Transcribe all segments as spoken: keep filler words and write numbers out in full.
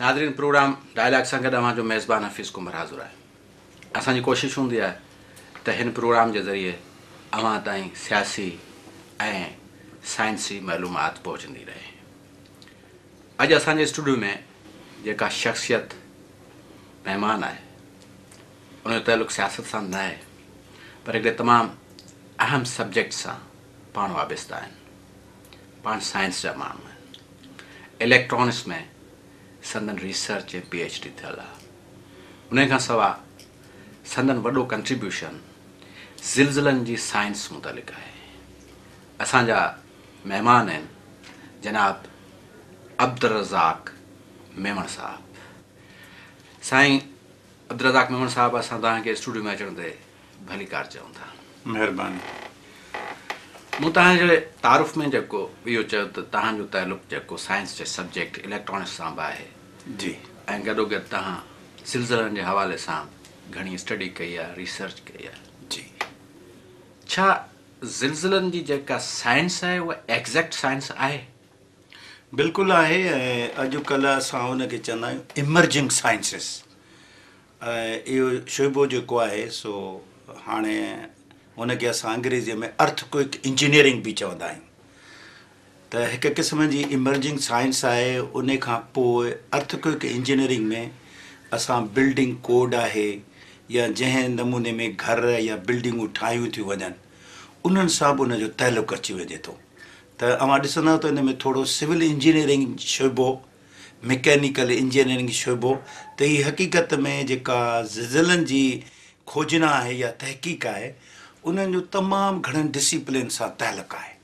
नाज़रीन programme dialogue सां गॾु अवां जो मेज़बान हफ़ीज़ कुमर हाज़ुर आहे। असांजी कोशिशि हूंदी आहे त हिन प्रोग्राम जे ज़रिए अवां ताईं सियासी ऐं साइंसी मालूमात पहुचंदी रहे। अॼु असांजे स्टूडियो में जेका शख़्सियत महिमान आहे उनजो तालुक़ सियासत सां न आहे, पर हिकिड़े तमामु अहम सब्जेक्ट सां पाण वाबस्ता आहिनि। पाण साइंस जा माण्हू आहिनि। इलेक्ट्रॉनिक्स में संदन रिसर्च ऐं पी एच डी थियल आहे। उन खां सवाइ संदन वॾो कंट्रीब्यूशन ज़िलज़िलनि जी साइंस मुतालिक़ आहे। असांजा महिमान आहिनि जनाब अब्दुल रज़ाक मेमण साहब। साईं अब्दुल रज़ाक मेमण साहब, असां तव्हांखे स्टूडियो में अचण ते भली कार चऊं था। महिरबानी। मूं तव्हांजे तारुफ़ में जेको इहो चयो त तव्हांजो तालुक़ु जेको साइंस जे सब्जेक्ट इलेक्ट्रॉनिक्स सां बि आहे जी, ऐं गॾोगॾु तव्हां ज़िलज़िलनि जे हवाले सां घणी स्टडी कई आहे, रिसर्च कई आहे जी। छा ज़िलज़िलनि जी जेका साइंस आहे उहा एग्ज़ैक्ट साइंस आहे? बिल्कुलु आहे। ऐं अॼुकल्ह असां हुनखे चवंदा आहियूं इमर्जिंग साइंसिस। इहो शोबो जेको आहे सो हाणे हुनखे असां अंग्रेज़ीअ में अर्थक्वेक इंजीनियरिंग बि चवंदा आहियूं। त हिकु क़िस्म जी इमर्जिंग साइंस आहे। उन खां पोइ अर्थक्वेक इंजीनियरिंग में असां बिल्डिंग कोड आहे या जंहिं नमूने में घर या बिल्डिंगूं ठाहियूं थियूं वञनि उन्हनि सां बि उनजो तालुक़ु अची वञे थो। त अवां ॾिसंदव त हिन में थोरो सिविल इंजीनियरिंग शोबो, मैकेनिकल इंजीनियरिंग शोबो, त हीअ हक़ीक़त में जेका ज़िलज़िलनि जी खोजना आहे या तहक़ीक़ आहे उन्हनि जो तमामु घणनि डिसिप्लिन सां तालुक़ु आहे।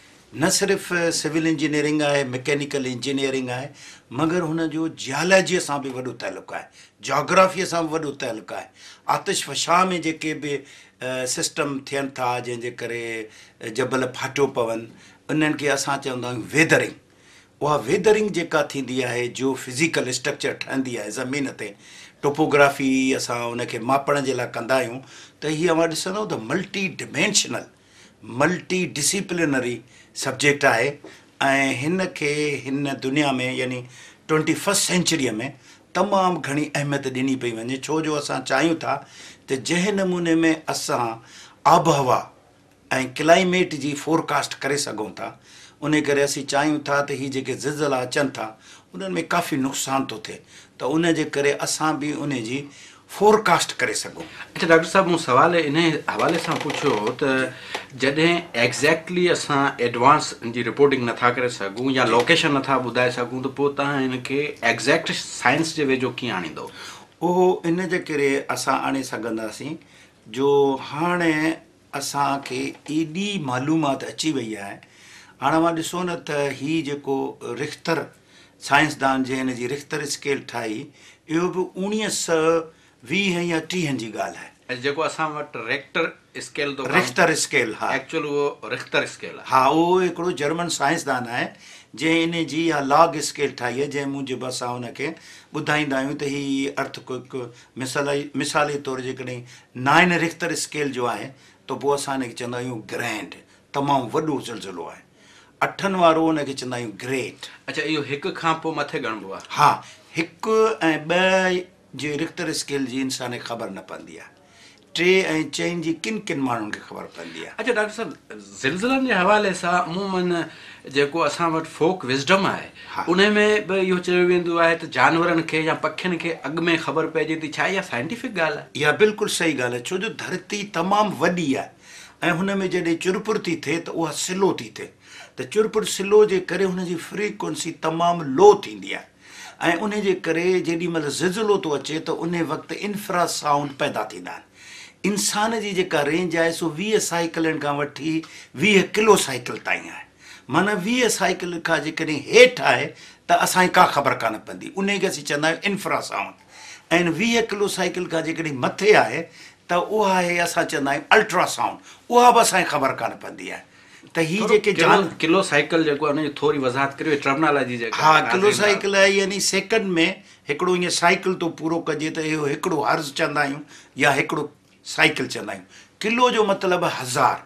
न सिर्फ़ु सिविल इंजीनियरिंग आहे, मैकेनिकल इंजीनियरिंग आहे, मगर हुनजो जियालॉजीअ सां बि वॾो तालुक़ु आहे, जोग्राफीअ सां बि वॾो तालुक़ु आहे। आतिश फ़शा में जेके बि सिस्टम थियनि था जंहिंजे करे जबल फाटियो पवनि उन्हनि खे असां चवंदा आहियूं वेदरिंग। उहा वेदरिंग जेका थींदी आहे, जो फिज़िकल स्ट्रक्चर ठहंदी आहे ज़मीन ते, टोपोग्राफी असां उनखे मापण जे लाइ कंदा आहियूं। त हीअ अवां ॾिसंदव त multi dimensional multi disciplinary subject आहे। ऐं हिन खे हिन दुनिया में यानी ट्वेंटी फस्ट सेंचुरीअ में तमामु घणी अहमियत ॾिनी पई वञे, छो जो असां चाहियूं था त जंहिं नमूने में असां आबहवा ऐं क्लाइमेट जी फोरकास्ट करे सघूं था, उन करे असीं चाहियूं था त हीअ जेके ज़िलज़िला अचनि था उन्हनि में काफ़ी नुक़सानु थो थिए, त उन जे करे असां बि उन जी फोरकास्ट करे सघूं। अच्छा डॉक्टर साहब, मूं सुवाल इन हवाले सां पुछियो त जॾहिं एग्ज़ैक्टली असां एडवांस जी रिपोर्टिंग नथा करे सघूं या लोकेशन नथा ॿुधाए सघूं त पोइ तव्हां हिनखे एग्ज़ैक्ट साइंस जे वेझो कीअं आणींदो? उहो इन जे करे असां आणे सघंदासीं जो हाणे असांखे एॾी मालूमात अची वई आहे। हाणे मां ॾिसो न त हीअ जेको रिख्तर साइंसदान जंहिं हिन जी रिख्तर स्केल ठाही, इहो बि उणिवीह सौ वीह या टीह जी ॻाल्हि आहे। जेको असां वटि रेक्टर स्केल तो रिख्तर स्केल, हा एक्चुअल उहो रिख्तर स्केल आहे। हा, उहो हिकिड़ो जर्मन साइंसदान आहे जंहिं इन जी इहा लॉग स्केल ठाही आहे, जंहिं मूजिबि असां हुनखे ॿुधाईंदा आहियूं त हीअ अर्थक्वेक मिसाल मिसाली तौर जेकॾहिं नाइन रिख्तर स्केल जो आहे त पोइ असां हिनखे चवंदा आहियूं ग्रैंड, तमामु वॾो ज़िलज़िलो आहे। अठनि वारो हुनखे चवंदा आहियूं ग्रेट। अच्छा, इहो हिक खां पोइ मथे ॻणिबो आहे? हा, हिकु ऐं ॿ जे रिख्तर स्केल जी इंसान खे ख़बर न पवंदी आहे, टे ऐं चइनि जी किन किन माण्हुनि खे ख़बर पवंदी आहे। अच्छा डॉक्टर साहब, ज़िलज़िलनि जे हवाले सां अमूमन जेको असां वटि फोक विज़डम आहे, हा, उन में बि इहो चयो वेंदो आहे त जानवरनि खे या पखियुनि खे अॻु में ख़बर पइजे थी। छा इहा साइंटिफिक ॻाल्हि आहे? इहा बिल्कुलु सही ॻाल्हि आहे, छो जो धरती तमामु वॾी आहे ऐं हुन में जॾहिं चुरपुर थी थिए त उहा स्लो थी थिए, त चुरपुर स्लो जे करे हुनजी फ्रीक्वेंसी तमामु लो थींदी आहे ऐं उन जे करे जेॾी महिल ज़िलज़िलो थो अचे त उन वक़्तु इंफ्रा साउंड पैदा थींदा आहिनि। इंसान जी जेका रेंज आहे सो वीह साइकिलनि खां वठी वीह किलो साइकिल ताईं आहे। माना वीह साइकिल खां जेकॾहिं हेठि आहे त असांखे का ख़बर कान पवंदी, उन खे असीं चवंदा आहियूं इंफ्रा साउंड। ऐं वीह किलो साइकिल खां जेकॾहिं मथे आहे त उहा आहे असां चवंदा आहियूं अल्ट्रासाउंड, उहा बि असांखे ख़बर कान पवंदी आहे। त हीअ जेके जान किलो साइकिल जेको आहे उनजी थोरी वज़ाहत करियो, टर्मिनोलॉजी जेका हा, किलो साइकिल आहे यानी सेकंड में हिकिड़ो ईअं साइकिल थो पूरो कजे त इहो हिकिड़ो हर्ज़ चवंदा आहियूं या हिकिड़ो साइकिल चवंदा आहियूं। किलो जो मतिलबु आहे हज़ार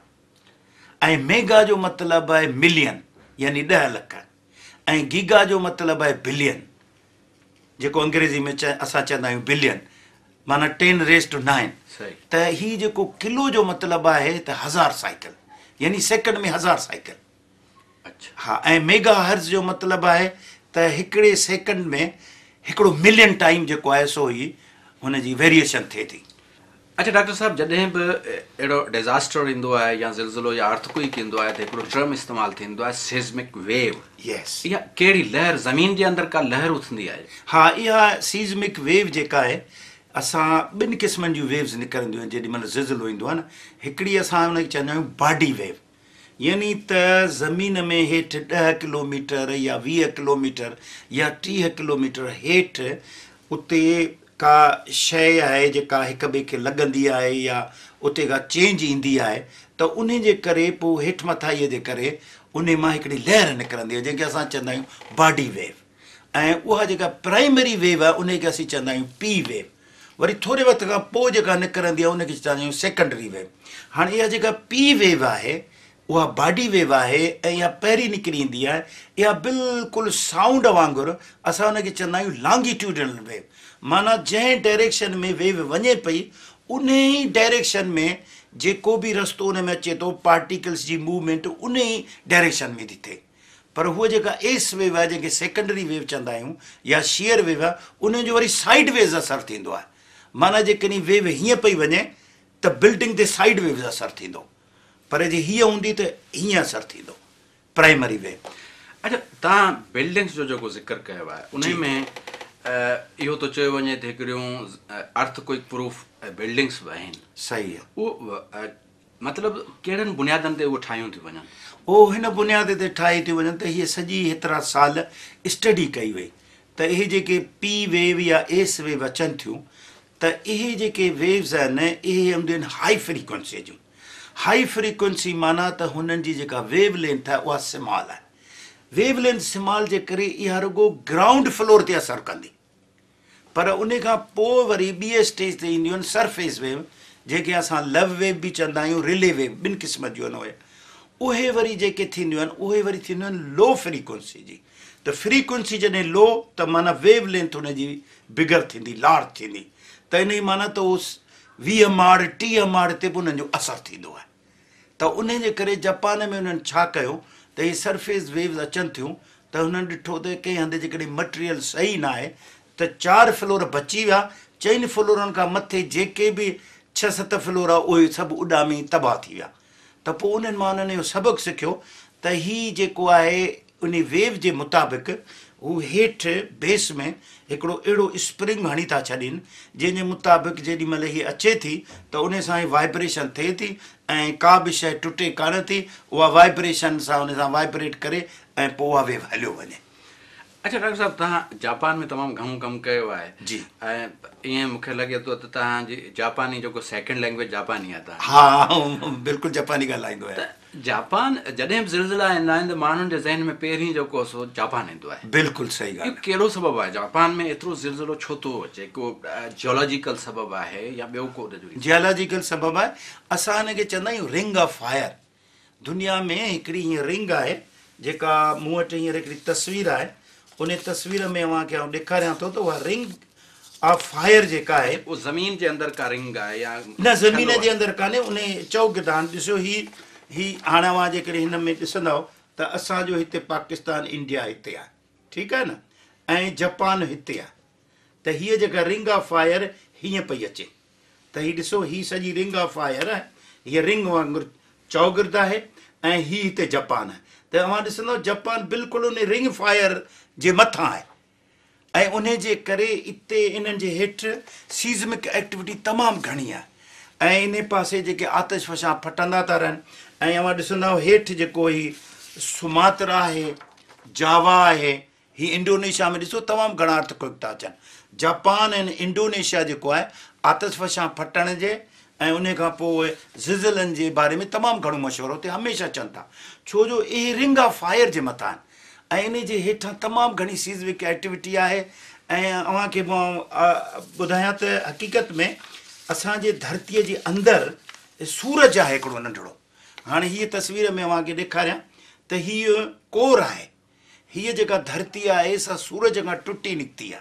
ऐं मेगा जो मतिलबु आहे मिलियन यानी ॾह लख ऐं गीगा जो मतिलबु आहे बिलियन। जेको अंग्रेज़ी में च असां चवंदा आहियूं बिलियन, माना टेन रेस टू नाइन। त हीउ जेको किलो जो मतिलबु आहे त हज़ार साइकिल, यानी सेकंड में हज़ार साइकिल। अच्छा। हा, ऐं मेगा हर्ज़ जो मतिलबु आहे त हिकिड़े सेकंड में हिकिड़ो मिलियन टाइम जेको आहे सो ही हुनजी वेरिएशन थिए थी। अच्छा डॉक्टर साहब, जॾहिं बि अहिड़ो डिज़ास्टर ईंदो आहे या ज़िलज़िलो या अर्थक्वेक ईंदो आहे त हिकिड़ो टर्म इस्तेमालु थींदो आहे सीज़मिक वेव। यस। इहा कहिड़ी लहर, ज़मीन जे अंदरि का लहर उथंदी आहे? हा, इहा सीज़मिक वेव जेका आहे, असां ॿिनि क़िस्मनि जूं वेव्स निकिरंदियूं आहिनि जेॾी महिल ज़िलज़िलो ईंदो आहे न। हिकिड़ी असां हुनखे चवंदा आहियूं बॉडी वेव, यानी त ज़मीन में हेठि ॾह किलोमीटर या वीह किलोमीटर या टीह किलोमीटर हेठि उते का शइ आहे जेका हिक ॿिए खे लॻंदी आहे या उते का चेंज ईंदी आहे, त उन जे करे पोइ हेठि मथाईअ जे करे उन मां हिकिड़ी लहर निकिरंदी आहे जंहिंखे असां चवंदा आहियूं बॉडी वेव। ऐं उहा जेका प्राइमरी वेव आहे उनखे असीं चवंदा आहियूं पी वेव। वरी थोरे वक़्त खां पोइ जेका निकिरंदी आहे उनखे चवंदा आहियूं सेकेंडरी वेव। हाणे इहा जेका पी वेव आहे उहा बॉडी वेव आहे ऐं इहा पहिरीं निकिरी ईंदी आहे। इहा बिल्कुलु साउंड वांगुरु असां हुनखे चवंदा आहियूं लॉन्गिट्यूडनल वेव, माना जंहिं डायरेक्शन में वेव वञे पई उन ई डायरेक्शन में जेको बि रस्तो उन में अचे थो, पार्टिकल्स जी मूवमेंट उन ई डायरेक्शन में थी थिए। पर उहा जेका एस वेव आहे जंहिंखे सेकेंडरी वेव चवंदा आहियूं या शेयर वेव आहे, उनजो वरी साइड वेव्स असरु थींदो आहे। माना जेकॾहिं वेव हीअं पई वञे त बिल्डिंग ते साइड वेव्स असरु थींदो, पर जे हीअं हूंदी त हीअं असरु थींदो, प्राइमरी वेव। अच्छा, तव्हां बिल्डिंग्स जो जेको ज़िक्र कयो आहे उन में इहो थो चयो वञे त हिकिड़ियूं अर्थक्वेक प्रूफ बिल्डिंग्स बि आहिनि। सही आहे। उहो मतिलबु कहिड़नि बुनियादनि ते उहे ठाहियूं थियूं वञनि? उहो हिन बुनियाद ते ठाही थियूं वञनि त हीअ सॼी हेतिरा साल स्टडी कई वई त इहे जेके पी वेव या एस वेव अचनि थियूं त इहे जेके वेव्स आहिनि इहे हूंदियूं आहिनि हाई फ्रीक्वेंसीअ जूं। हाई फ्रीक्वेंसी माना त हुननि जी जेका वेव लेंथ आहे उहा स्मॉल आहे। वेव लेंथ स्मॉल जे करे इहा रुगो ग्राउंड फ्लोर ते असरु कंदी, पर उन खां पोइ वरी ॿी स्टेज ते ईंदियूं आहिनि सरफेस वेव, जंहिंखे असां लव वेव बि चवंदा आहियूं, रिले वेव, ॿिनि क़िस्म जूं आहिनि उहे। उहे वरी जेके थींदियूं आहिनि उहे वरी थींदियूं आहिनि लो फ्रीक्वेंसी जी। त फ्रीक्वेंसी जॾहिं लो त माना वेव लेंथ हुनजी बिगर थींदी, लार्ज थींदी, त इन जी माना त उहो वीह माड़ टीह माड़ ते बि उन्हनि जो असरु थींदो आहे। त उन जे करे जापान में उन्हनि छा कयो त इहे सरफेस वेव्स अचनि थियूं त हुननि ॾिठो त कंहिं हंधि जेकॾहिं मटीरियल सही न आहे त चारि फ्लोर बची विया, चइनि फ्लोरनि खां मथे जेके बि छह सत फ्लोर आहे उहे सभु उॾामी तबाह थी विया। त पोइ उन्हनि मां उन्हनि इहो सबक़ु सिखियो त हीअ जेको आहे उन वेव जे मुताबिक़ हू हेठि बेस में हिकिड़ो अहिड़ो स्प्रिंग हणी था छॾनि जंहिंजे मुताबिक़ जेॾी महिल हीअ अचे थी त उन सां ई वाइब्रेशन थिए थी ऐं का बि शइ टुटे कान थी, उहा वाइब्रेशन सां उन सां वाइब्रेट करे ऐं पोइ उहा वेव हलियो वञे। अच्छा डॉक्टर साहब, तव्हां जापान में तमामु घणो कमु कयो आहे जी, ऐं ईअं मूंखे लॻे थो त तव्हांजी जापानी जेको सेकेंड लैंग्वेज जापानी आहे तव्हां? हा, बिल्कुलु जापानी ॻाल्हाईंदो आहे। त जापान जॾहिं बि ज़िलज़िला ईंदा आहिनि त माण्हुनि जे ज़हन में पहिरीं जेको सो जापान ईंदो आहे। बिल्कुलु सही ॻाल्हि। इहो कहिड़ो सबबु आहे? जापान में एतिरो ज़िलज़िलो छो थो अचे? को जियोलॉजिकल सबबु आहे या ॿियो को? जियोलॉजिकल सबबु आहे। असां हिनखे चवंदा आहियूं रिंग ऑफ फायर। दुनिया में हिकिड़ी हीअं रिंग आहे जेका मूं वटि हींअर हिकिड़ी तस्वीर आहे, उन तस्वीर में अव्हांखे आउं ॾेखारियां थो त उहा रिंग ऑफ फायर जेका आहे उहो ज़मीन जे अंदरि का रिंग आहे या न? ज़मीन जे अंदरि कान्हे, उन चौगिरदान ॾिसो ही ही हाणे अव्हां जेकॾहिं हिन में ॾिसंदव त असांजो हिते पाकिस्तान, इंडिया हिते आहे, ठीकु आहे न, ऐं जापान हिते आहे। त हीअ जेका रिंग ऑफ फायर हीअं पई अचे त हीअ ॾिसो, ही सॼी रिंग ऑफ फायर आहे, हीअ रिंग वांगुरु चौगिर्द आहे ऐं ही हिते जापान आहे। त अव्हां ॾिसंदव जापान बिल्कुलु उन रिंग फायर जे मथां आहे ऐं उन जे करे इते इन्हनि जे हेठि सीज़मिक एक्टिविटी तमामु घणी आहे ऐं इन पासे जेके आतिश फ़शां फटंदा था रहनि। ऐं अव्हां ॾिसंदव हेठि जेको ही सुमात्रा आहे, जावा आहे, ही इंडोनेशिया में ॾिसो तमामु घणा अर्थक्वेक था अचनि। जापान ऐं इंडोनेशिया जेको आहे आतिश फ़शां फटण जे ऐं उन खां पोइ ज़िलज़िलनि जे बारे में तमामु घणो मशहूरु हुते हमेशह अचनि था, छो जो इहे रिंग ऑफ फायर जे मथां आहिनि ऐं इन जे हेठां तमामु घणी सीज़मिक एक्टिविटी आहे। ऐं अव्हांखे मां ॿुधायां त हक़ीक़त में असांजे धरतीअ जे अंदरि सूरज आहे हिकिड़ो नंढिड़ो। हाणे हीअ तस्वीर में अव्हांखे ॾेखारियां त हीअ कोर आहे, हीअ जेका धरती आहे सा सूरज खां टुटी निकिती आहे,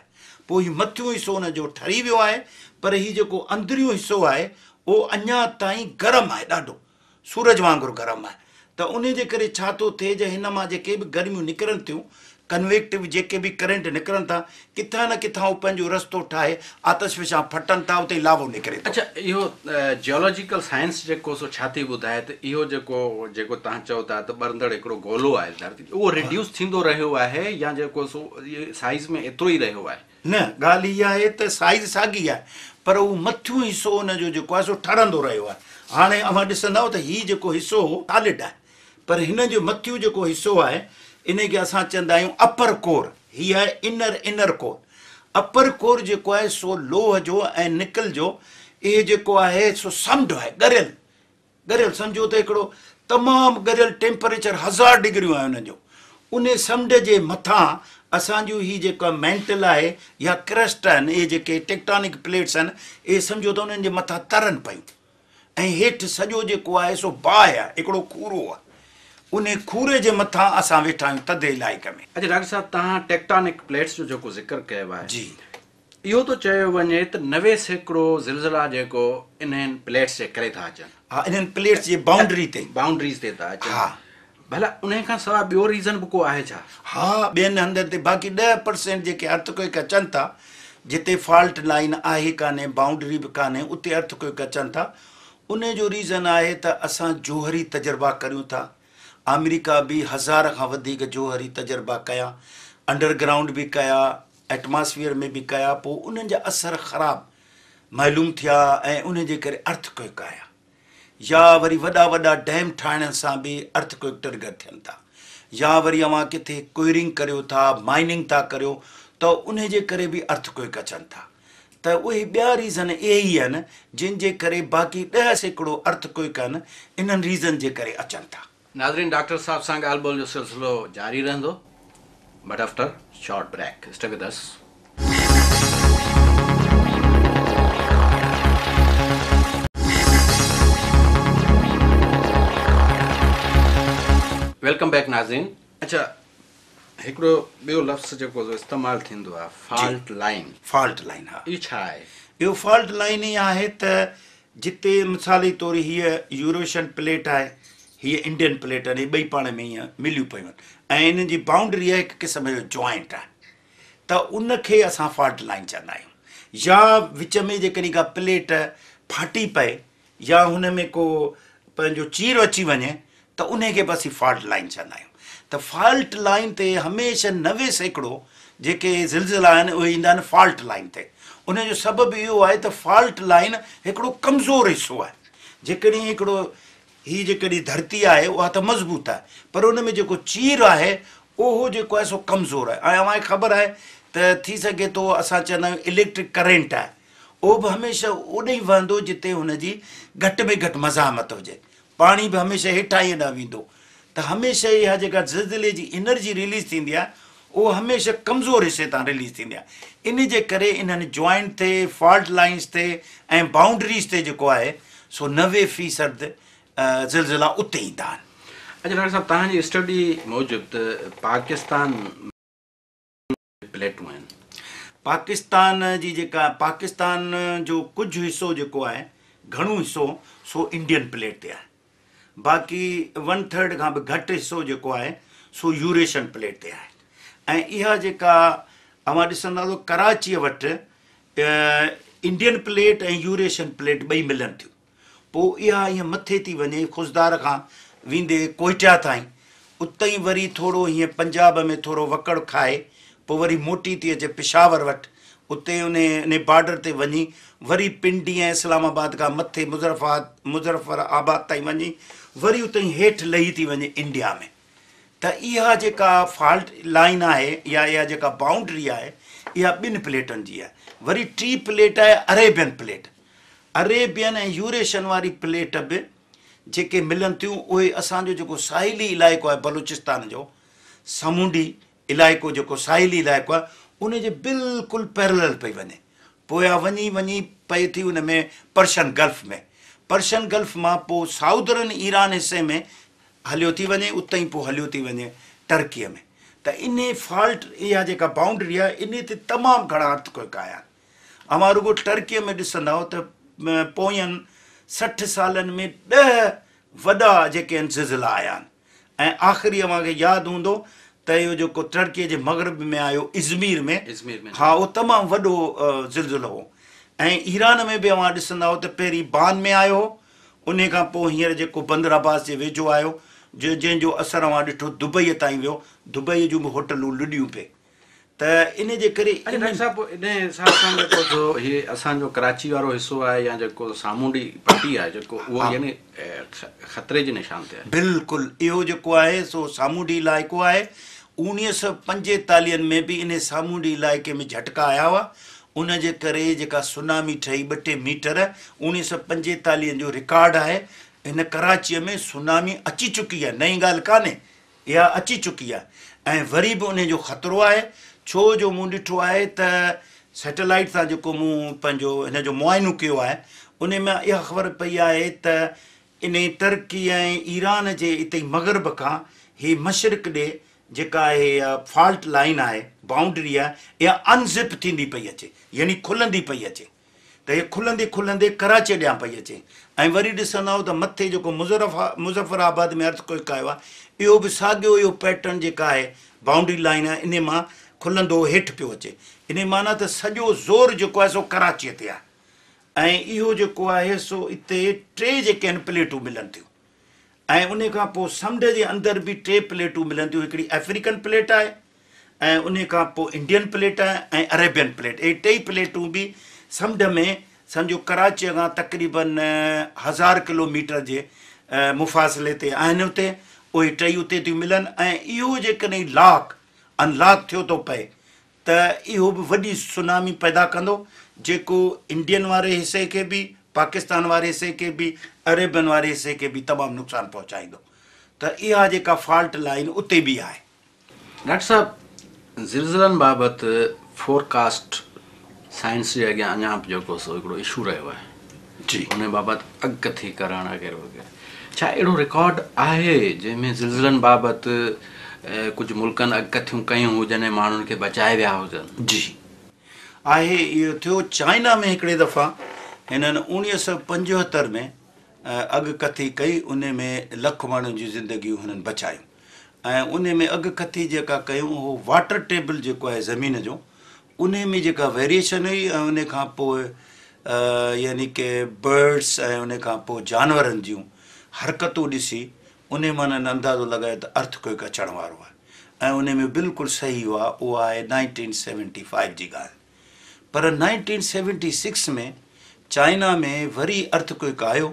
पोइ हीउ मथियों हिसो हुनजो ठरी वियो आहे, पर हीउ जेको अंदरियों हिसो आहे उहो अञा ताईं गरम आहे, ॾाढो सूरज वांगुरु गरम आहे। त उन जे करे छा थो थिए जो हिन मां जेके बि गर्मियूं निकिरनि थियूं, कन्वेक्टिव जेके बि करंट निकिरनि था, किथां न किथां उहो पंहिंजो रस्तो ठाहे आतशफ़शां फटनि था, उते लावो निकिरे थो। अच्छा, इहो जियोलॉजिकल साइंस जेको सो छा थी ॿुधाए त इहो जेको जेको तव्हां चओ था त ॿरंदड़ हिकिड़ो गोलो आहे धरती, उहो रिड्यूस थींदो रहियो आहे या जेको सो साइज़ में एतिरो ई रहियो आहे? न, ॻाल्हि इहा आहे त साइज़ साॻी आहे, पर उहो मथियों हिसो हुनजो जेको आहे सो ठरंदो रहियो आहे। हाणे अव्हां ॾिसंदव त हीउ जेको हिसो सॉलिड आहे, पर हिन जो मथियों जेको हिसो आहे इन खे असां चवंदा आहियूं अपर कोर, हीअ आहे inner inner core. Upper core जेको आहे सो लोह जो ऐं निकल जो, इहे जेको आहे सो समुंड आहे, ॻरियल ॻरियल सम्झो त हिकिड़ो तमामु ॻरियल टेम्परेचर हज़ार डिग्रियूं आहे हुनजो। उन समुंड जे मथां असांजो हीउ जेका मैंटल आहे या क्रस्ट आहिनि, इहे जेके टेक्टोनिक प्लेट्स आहिनि, इहे सम्झो त उन्हनि जे मथां तरनि पियूं, ऐं हेठि सॼो जेको आहे सो बाहि आहे, हिकिड़ो खूरो आहे। उन खूरे जे मथां असां वेठा आहियूं थधे इलाइक़े में। अच्छा डॉक्टर साहब, तव्हां टेक्टोनिक प्लेट्स जो जेको ज़िक्र कयो आहे, जी, इहो थो चयो वञे त नवे सैकड़ो ज़िलज़िला जेको इन्हनि प्लेट्स जे करे था अचनि। हा, इन्हनि प्लेट्स जी बाउंड्री ते बाउंड्रीज़ ते था अचनि। हा, भला उन खां सवाइ ॿियो रीज़न बि को आहे छा? हा, ॿियनि हंधनि ते बाक़ी ॾह परसेंट जेके अर्थक्वेक अचनि था, जिते फॉल्ट लाइन आहे कान्हे, बाउंड्री बि कान्हे, उते अर्थक्वेक अचनि था। उन जो रीज़न आहे त असां जोहरी तजुर्बा करियूं था। अमेरिका बि हज़ार खां वधीक जोहरी तजुर्बा कया, अंडरग्राउंड बि कया, एटमॉस्फेयर में बि कया, पोइ उन्हनि जा असर ख़राबु मालूम थिया ऐं उन जे करे अर्थक्वेक आया। या वरी वॾा वॾा डैम ठाहिण सां बि अर्थक्वेक ट्रिगर थियनि था, या वरी अव्हां किथे कोयरिंग करियो था, माइनिंग था करियो, त उन जे करे बि अर्थक्वेक अचनि था। त उहे ॿिया रीज़न इहे ई आहिनि जिन जे करे बाक़ी ॾह सैकड़ो अर्थक्वेक आहिनि इन्हनि रीज़न जे करे अचनि था। नाज़रीन, डॉक्टर साहब सां ॻाल्हि ॿोल जो सिलसिलो जारी रहंदो, but after short break. Stay with us. Welcome back नाज़रीन। अच्छा, हिकिड़ो ॿियो लफ़्ज़ जेको इस्तेमालु थींदो आहे, फॉल्ट लाइन। फॉल्ट लाइन, हा, इहो छा आहे? इहो फॉल्ट लाइन ई आहे त जिते मिसाली तौरु हीअ यूरोशियन प्लेट आहे, हीअ इंडियन प्लेट आहे, ॿई पाण में हीअं मिलियूं पियूं आहिनि ऐं इन्हनि जी बाउंड्री आहे हिकु क़िस्म जो जॉइंट आहे, त उनखे असां फॉल्ट लाइन चवंदा आहियूं। या विच में जेकॾहिं का प्लेट फाटी पए या हुन में को पंहिंजो चीर अची वञे त उनखे बि असीं फॉल्ट लाइन चवंदा आहियूं। त फॉल्ट लाइन ते हमेशह नवे सैकड़ो जेके ज़िलज़िला आहिनि उहे ईंदा आहिनि फॉल्ट लाइन ते। उनजो सबबु इहो आहे त फॉल्ट लाइन हिकिड़ो कमज़ोर हिसो आहे। जेकॾहिं हिकिड़ो हीअ जेकॾहिं धरती आहे उहा त मज़बूत आहे, पर उन में जेको चीर आहे उहो जेको आहे सो कमज़ोर आहे। ऐं अव्हांखे ख़बर आहे त थी सघे थो असां चवंदा आहियूं इलेक्ट्रिक करंट आहे, उहो बि हमेशह ओॾे ई वहंदो जिते हुनजी घटि में घटि मज़ामत हुजे। पाणी बि हमेशह हेठां ई हेॾां वेंदो। त हमेशह इहा जेका ज़िलज़िले जी एनर्जी रिलीज़ थींदी आहे उहो हमेशह कमज़ोर हिसे तां रिलीज़ थींदी आहे। इन जे करे इन्हनि जॉइंट ते, फॉल्ट लाइन्स ते ऐं बाउंड्रीज़ ते जेको आहे सो नवे फ़ीसद ज़िलज़िला उते ईंदा आहिनि। अच्छा डॉक्टर साहब, तव्हांजी स्टडी मूजिबि त पाकिस्तान प्लेटूं आहिनि, पाकिस्तान जी जेका पाकिस्तान जो कुझु हिसो जेको आहे, घणो हिसो सो इंडियन प्लेट ते आहे, बाक़ी वन थर्ड खां बि घटि हिसो जेको आहे सो यूरेशियन प्लेट ते आहे। ऐं इहा जेका अव्हां ॾिसंदा त कराचीअ वटि इंडियन प्लेट ऐं यूरेशियन प्लेट ॿई मिलनि थियूं, पोइ इहा हीअं मथे थी वञे खुशदार खां वेंदे कोयटा ताईं, उतां ई वरी थोरो हीअं पंजाब में थोरो वकड़ खाए पोइ वरी मोटी थी अचे पिशावर वटि, उते उन इन बॉर्डर ते वञी वरी पिंडी ऐं इस्लामाबाद खां मथे मुज़रफ़ात मुज़रफ़राबाद ताईं वञी वरी उतां ई हेठि लही थी वञे इंडिया में। त इहा जेका फॉल्ट लाइन आहे या इहा जेका बाउंड्री आहे इहा ॿिनि प्लेटनि जी आहे। वरी टी प्लेट आहे अरेबियन प्लेट। अरेबियन ऐं यूरेशियन वारी प्लेट बि जेके मिलनि थियूं उहे असांजो जेको साहिली इलाइक़ो आहे बलूचिस्तान जो, सामूंडी इलाइक़ो जेको साहिली इलाइक़ो आहे, उन जे बिल्कुलु पैरेलल पई वञे, पोयां वञी वञी पई थी उन में पर्शियन गल्फ में, पर्शियन गल्फ मां पोइ साउदर्न ईरान हिसे में हलियो थी वञे, उतां ई पोइ हलियो थी वञे टर्कीअ में। त इन फॉल्ट इहा जेका बाउंड्री आहे इन ते तमामु घणा अर्थक्वेक आया आहिनि। अमां रुगो टर्कीअ में ॾिसंदव त पोयनि सठि सालनि में ॾह वॾा जेके आहिनि ज़िलज़िला आया आहिनि। ऐं आख़िरी अव्हांखे यादि हूंदो त इहो जेको टर्कीअ जे मग़रब में आयो इज़मीर में, इज़मीर में हा उहो तमामु वॾो ज़िलज़िलो हो। ऐं ईरान में बि अव्हां ॾिसंदा त पहिरीं बान में आयो हो, उन खां पोइ हींअर जेको बंदर अब्बास जे वेझो आयो, जो जंहिंजो असरु अव्हां ॾिठो दुबईअ ताईं वियो, दुबईअ जूं बि होटलूं लुॾियूं पे। त इन जे करे डॉक्टर साहब इन हिसाब सां जेको जो हीअ असांजो कराची वारो हिसो आहे या जेको सामूंडी पट्टी आहे जेको उहो यानी ख़तरे जे निशान ते आहे। बिल्कुलु इहो जेको आहे सो सामूंडी इलाइक़ो आहे। उणिवीह सौ पंजेतालीहनि में बि इन सामूंडी इलाइक़े में झटका आया हुआ, उन जे करे जेका सुनामी ठही ॿ टे मीटर उणिवीह सौ पंजेतालीह जो रिकॉर्ड आहे। हिन कराचीअ में सुनामी अची चुकी आहे, नई ॻाल्हि कान्हे, इहा अची चुकी आहे। ऐं वरी बि उन जो ख़तरो आहे, छो जो मूं ॾिठो आहे त सैटेलाइट सां जेको मूं पंहिंजो हिन जो मुआइनो कयो आहे उन में इहा ख़बर पई आहे त इन टर्की ऐं ईरान जे इते मग़रब खां हीअ मशरिक़ ॾे जेका आहे इहा फॉल्ट लाइन आहे, बाउंड्री आहे, इहा अनज़िप थींदी पई अचे, यानी खुलंदी पई अचे। त इहे खुलंदे खुलंदे कराची ॾियां पई अचे। ऐं वरी ॾिसंदव त मथे जेको मुज़रफ़ा मुज़फ़राबाद में अर्थक्वेक आयो आहे, इहो बि साॻियो इहो पैटर्न जेका आहे बाउंड्री लाइन आहे इन मां खुलंदो हेठि पियो अचे। इन माना त सॼो ज़ोर जेको आहे सो कराचीअ ते आहे। ऐं इहो जेको आहे सो हिते टे जेके आहिनि प्लेटूं मिलनि थियूं। ऐं उन खां पोइ समुंड जे अंदरि बि टे प्लेटूं मिलनि थियूं, हिकिड़ी अफ्रीकन प्लेट आहे ऐं उन खां पोइ इंडियन प्लेट आहे ऐं अरेबियन प्लेट। इहे टई प्लेटूं बि समुंड में सम्झो कराचीअ खां तक़रीबन हज़ार किलोमीटर जे मुफ़ासिले ते आहिनि उते, उहे टई उते थियूं मिलनि। ऐं इहो जेकॾहिं लॉक अनलॉक थियो थो पए त इहो बि वॾी सुनामी पैदा कंदो, जेको इंडियन वारे हिसे खे बि, पाकिस्तान वारे हिसे खे बि, अरेबियन वारे हिसे खे बि तमामु नुक़सानु पहुचाईंदो। त इहा जेका फॉल्ट लाइन उते बि आहे। डॉक्टर साहब ज़िलज़िलनि बाबति फोरकास्ट साइंस जे अॻियां अञा बि जेको सो हिकिड़ो इशू रहियो आहे जी, उन बाबति अॻकथी करणु वग़ैरह वग़ैरह, छा अहिड़ो रिकॉर्ड आहे जंहिंमें ज़िलज़िलनि बाबति कुझु मुल्कनि अॻकथियूं कयूं हुजनि ऐं माण्हुनि खे बचाए विया हुजनि? जी आहे। इहो थियो चाइना में हिकिड़े दफ़ा हिननि उणिवीह सौ पंजहतरि में अॻकथी कई, उन में लख माण्हुनि जी ज़िंदगियूं हिननि बचायूं। ऐं उन में अॻकथी जेका कयूं उहो वाटर टेबल जेको आहे ज़मीन जो, उन में जेका वेरिएशन हुई ऐं उन खां पोइ यानी की बर्ड्स ऐं उन खां पोइ जानवरनि जूं हरकतूं ॾिसी उन मां हिननि अंदाज़ो लॻायो त अर्थक्वेक अचण वारो आहे। ऐं उन में बिल्कुलु सही हुआ, उहा आहे नाइनटीन सेवनटी फाइव जी ॻाल्हि। पर नाइनटीन सेवनटी सिक्स में चाइना में वरी अर्थक्वेक आयो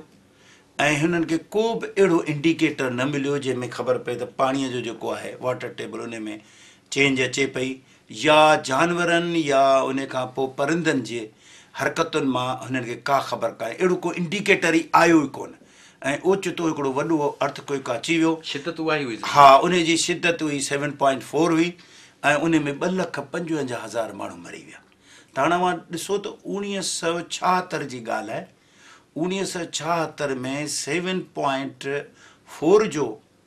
ऐं हुननि खे को बि अहिड़ो इंडिकेटर न मिलियो जंहिंमें ख़बर पए त पाणीअ जो जेको आहे वाटर टेबल उन में चेंज अचे पई, या जानवरनि या उन खां पोइ परिंदनि जे हरकतुनि मां हुननि खे का ख़बर कान्हे, अहिड़ो को इंडिकेटर ई आयो ई कोन। ऐं ओचितो हिकिड़ो वॾो अर्थक्वेक अची वियो। शिदत उहा ई हुई? हा, उन जी शिदत हुई सेवन पॉइंट फोर हुई ऐं उन में ॿ लख पंजवंजाह हज़ार माण्हू मरी विया। त हाणे मां ॾिसो त उणिवीह सौ छाहतरि जी ॻाल्हि आहे, उणिवीह सौ छाहतरि में सेवन पॉइंट फोर जो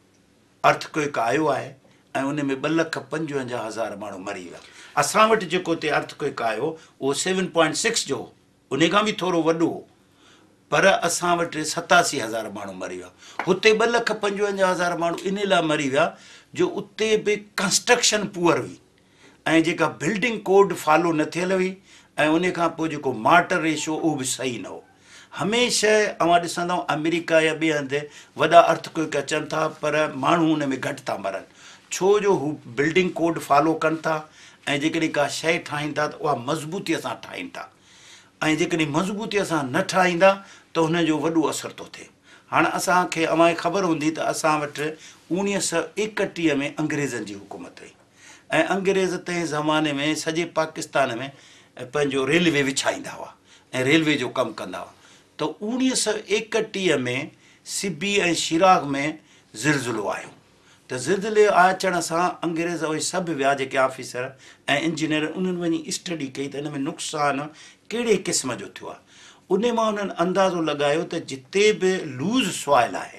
अर्थक्वेक आयो आहे ऐं उन में ॿ लख पंजवंजाह हज़ार माण्हू मरी विया। असां वटि जेको हिते अर्थक्वेक आयो उहो सेवन पॉइंट सिक्स जो, उन खां बि थोरो वॾो हो, पर असां वटि सतासी हज़ार माण्हू मरी विया। हुते ॿ लख पंजवंजाह हज़ार माण्हू इन लाइ मरी विया जो उते बि कंस्ट्रक्शन पुअर हुई ऐं जेका बिल्डिंग कोड फॉलो न थियल हुई ऐं उन खां पोइ जेको मार्टर रेशो उहो बि सही न हो। हमेशह अवां ॾिसंदव अमेरिका या ॿिए हंधि वॾा अर्थक्वेक अचनि था पर माण्हू उन में घटि था मरनि, छो जो हू बिल्डिंग कोड फॉलो कनि था ऐं जेकॾहिं का शइ ठाहीनि था त उहा मज़बूतीअ सां ठाहीनि था, ऐं जेकॾहिं मज़बूतीअ सां न ठाहींदा त हुनजो वॾो असरु थो थिए। हाणे असांखे अव्हांखे ख़बर हूंदी त असां वटि उणिवीह सौ एकटीह में अंग्रेज़नि जी हुकूमत हुई ऐं अंग्रेज़ तंहिं ज़माने में सॼे पाकिस्तान में पंहिंजो रेलवे विछाईंदा हुआ ऐं रेलवे जो कमु कंदा हुआ। त उणिवीह सौ एकटीह में सिबी ऐं शिराग में ज़िलज़िलो आयो। त ज़िलज़िले अचण सां अंग्रेज़ उहे सभु विया जेके ऑफिसर ऐं इंजीनियर, उन्हनि वञी स्टडी कई त हिन में नुक़सानु कहिड़े क़िस्म जो थियो आहे। उन मां उन्हनि अंदाज़ो लॻायो त जिते बि लूज़ सॉइल आहे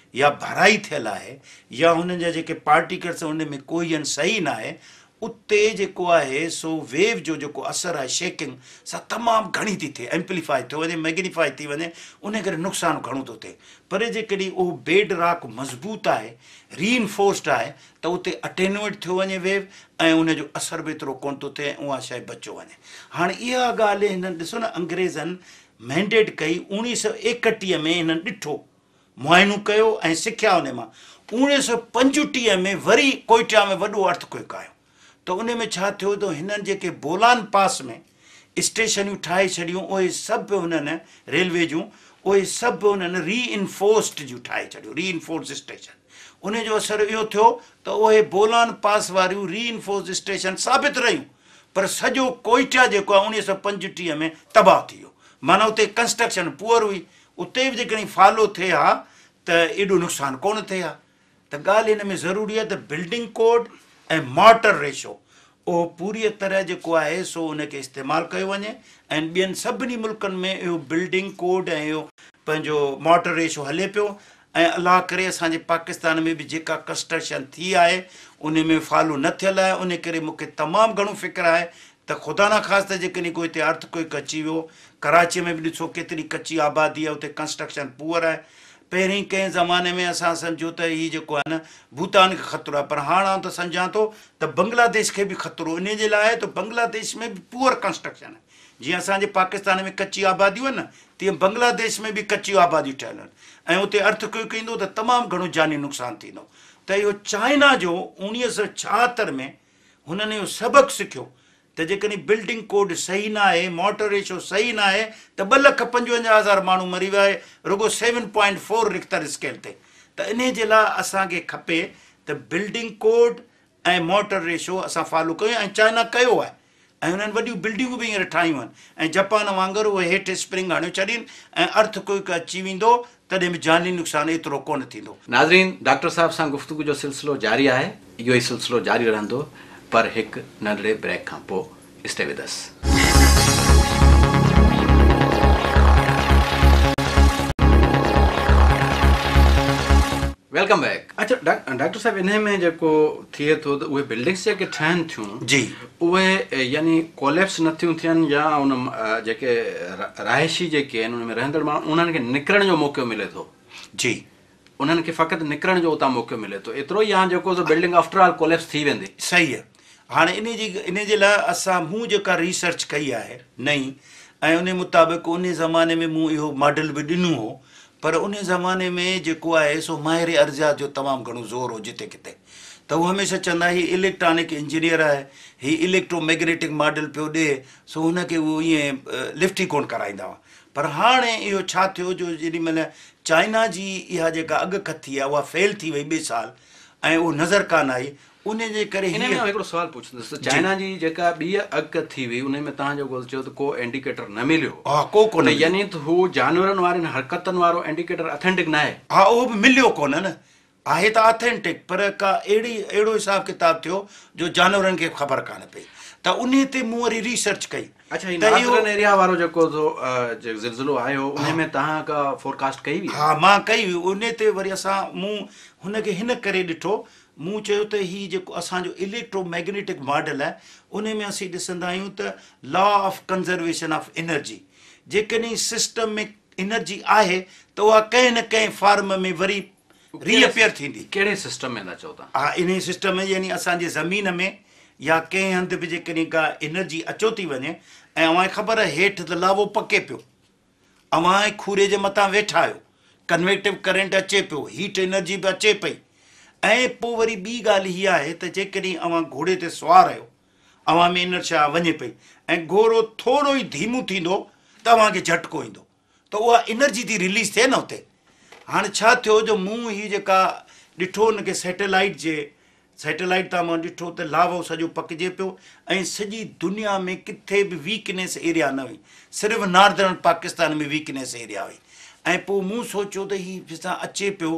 या भराई थियल आहे या हुननि जा जेके पार्टिकल्स उन में कोई आहिनि सही न आहे, उते जेको आहे सो वेव जो जेको असरु आहे शेकिंग सां तमामु घणी थी थिए, एम्पलीफाई थो वञे, मैग्नीफाई थी वञे, उन करे नुक़सानु घणो थो थिए। पर जेकॾहिं उहो बेड रॉक मज़बूत आहे, रीइनफोर्स्ड आहे, त उते अटेनुएट थियो वञे वेव ऐं उनजो असरु बि एतिरो कोन थो थिए, उहा शइ बचो वञे। हाणे इहा ॻाल्हि हिननि ॾिसो न अंग्रेज़नि मैंडेट कई, उणिवीह सौ एकटीह में हिननि ॾिठो, मुआइनो कयो ऐं सिखिया उन मां। उणिवीह सौ पंजटीह में वरी कोइटा में वॾो अर्थक्वेक आयो, त उन में छा थियो त हिननि जेके बोलान पास में स्टेशनियूं ठाहे छॾियूं, उहे सभु हुननि रेलवे जूं, उहे सभु हुननि रीइनफोर्स्ड जूं ठाहे छॾियूं, रीइनफोर्स स्टेशन। उन जो असरु इहो थियो त उहे बोलान पास वारियूं रीइनफोर्स स्टेशन साबित रहियूं, पर सॼो कोइटा जेको आहे उणिवीह सौ पंजटीह में तबाह थी वियो। माना उते कंस्ट्रक्शन पुअर हुई, उते बि जेकॾहिं फॉलो थिए हा त एॾो नुक़सानु कोन थिए हा। त ॻाल्हि हिन में ज़रूरी आहे त बिल्डिंग कोड ऐं मॉर्टर रेशो उहो पूरी तरह जेको आहे सो उनखे इस्तेमालु कयो वञे, ऐं ॿियनि सभिनी मुल्कनि में इहो बिल्डिंग कोड ऐं इहो पंहिंजो मॉर्टर रेशो हले पियो। ऐं अलाह करे असांजे पाकिस्तान में बि जेका कंस्ट्रक्शन थी आहे उन में फॉलो न थियल आहे, उन करे मूंखे तमामु घणो फ़िक्रु आहे त ख़ुदा न ख़ासि त जेकॾहिं कोई हिते अर्थक्वेक अची वियो। कराची में बि ॾिसो केतिरी कची आबादी आहे, उते कंस्ट्रक्शन पुअर आहे। पहिरीं कंहिं ज़माने में असां सम्झो त हीअ जेको आहे न भूटान खे ख़तरो आहे, पर हाणे आउं त सम्झां थो त बंग्लादेश खे बि ख़तरो इन जे लाइ आहे त बांग्लादेश में बि पुअर कंस्ट्रक्शन आहे। जीअं असांजे पाकिस्तान में कची आबादियूं आहिनि न, तीअं बांग्लादेश में बि कचियूं आबादियूं ठहियल आहिनि, ऐं उते अर्थक्वेक ईंदो त तमामु घणो जानी नुक़सानु थींदो। त इहो चाइना जो उणिवीह सौ छाहतरि में हुननि इहो सबक़ु सिखियो त जेकॾहिं बिल्डिंग कोड सही न आहे, मॉर्टर रेशो सही न आहे, त ॿ लख पंजवंजाह हज़ार माण्हू मरी विया आहे रुगो seven point four Richter scale ते। त इन जे लाइ असांखे खपे त बिल्डिंग कोड ऐं मॉर्टर रेशो असां फॉलो कयूं, ऐं चाइना कयो आहे, ऐं हुननि वॾियूं बिल्डिंगूं बि हींअर ठाहियूं आहिनि, ऐं जापान वांगुरु उहे हेठि स्प्रिंग हणियो छॾीनि ऐं अर्थक्वेक अची वेंदो तॾहिं बि जानी नुक़सानु एतिरो कोन थींदो। नाज़रीन, डॉक्टर साहब सां गुफ़्तगू जो सिलसिलो जारी आहे, इहो ई सिलसिलो जारी रहंदो, पर हिकु नंढड़े ब्रेक खां पोइ। Stay with us. Welcome back. अच्छा डॉक्टर साहब, इन में जेको थिए थो त उहे बिल्डिंग्स जेके ठहनि थियूं जी, उहे यानी कोलेप्स न थियूं थियनि, या उन जेके रहायशी जेके आहिनि उन में रहंदड़ माण्हू उन्हनि खे निकिरण जो मौक़ो मिले थो। जी, उन्हनि खे फ़क़ति निकिरण जो उतां मौक़ो मिले थो, एतिरो ई या जेको बिल्डिंग आफ्टर ऑल कोलेप्स थी वेंदी। सही आहे। हाणे इन जी इन जे लाइ असां मूं जेका रिसर्च कई आहे नई, ऐं उन मुताबिक़ उन ज़माने में मूं इहो मॉडल बि ॾिनो हो, पर उन ज़माने में जेको आहे सो माहिर अर्ज़ियात जो तमामु घणो ज़ोर हो जिते किथे। त उहो हमेशह चवंदा हीअ इलेक्ट्रॉनिक इंजीनियर आहे, हीअ इलेक्ट्रोमैग्नेटिक मॉडल पियो ॾिए, सो हुनखे उहो ईअं लिफ्ट ई कोन कराईंदा हुआ। पर हाणे इहो छा थियो जो जेॾी महिल चाइना जी इहा जेका अॻकथी आहे उहा फेल थी वई ॿिए साल, ऐं उहो नज़र कान आई, उन जे करे हिन में हिकिड़ो सुवाल पुछंदुसि, चाइना जी जेका ॿी अॻ थी वई उन में तव्हां जेको चयो त को इंडिकेटर न मिलियो। हा, को कोन, यानी त हू जानवरनि वारनि हरकतनि वारो इंडिकेटर ऑथेंटिक न आहे। हा, उहो बि मिलियो कोन न, आहे त ऑथेंटिक, पर का अहिड़ी अहिड़ो हिसाब किताब थियो जो जानवरनि खे ख़बर कान पई। त उन ते मूं वरी रिसर्च कई। अच्छा, नार्दर्न एरिया वारो जेको ज़िलज़िलो आयो उन में तव्हां का फोरकास्ट कई हुई? हा, मां कई हुई। उन ते वरी असां मूं हुनखे हिन करे ॾिठो, मूं चयो त हीअ जेको असांजो इलेक्ट्रोमैग्नेटिक मॉडल आहे उन में असीं ॾिसंदा आहियूं त law of conservation of energy, जेकॾहिं सिस्टम में एनर्जी आहे त उहा कंहिं न कंहिं फॉर्म में वरी रीअपियर थींदी। कहिड़े सिस्टम में था चओ तव्हां? हा, इन सिस्टम में यानी असांजे ज़मीन में या कंहिं हंधि बि जेकॾहिं का एनर्जी अचो थी वञे, ऐं अव्हांखे ख़बर आहे हेठि त लावो पके पियो, अव्हां खूरे जे मथां वेठा आहियो, कन्वेक्टिव करंट अचे पियो, हीट एनर्जी बि अचे पई, ऐं पोइ वरी ॿी ॻाल्हि हीअ आहे त जेकॾहिं अव्हां घोड़े ते सुवारु आहियो, अव्हां में इनर्शिया वञे पई, ऐं घोड़ो थोरो ई धीमो थींदो त अव्हांखे झटको ईंदो, त उहा एनर्जी थी रिलीज़ थिए न उते। हाणे छा थियो जो मूं हीअ जेका ॾिठो हुनखे सैटेलाइट जे सैटेलाइट तां मां ॾिठो त लावो सॼो पकिजे पियो, ऐं सॼी दुनिया में किथे बि वीकनेस एरिया न हुई, सिर्फ़ु नॉर्दर्न पाकिस्तान में वीकनेस एरिया हुई। ऐं पोइ मूं सोचियो त हीअ जिसां अचे पियो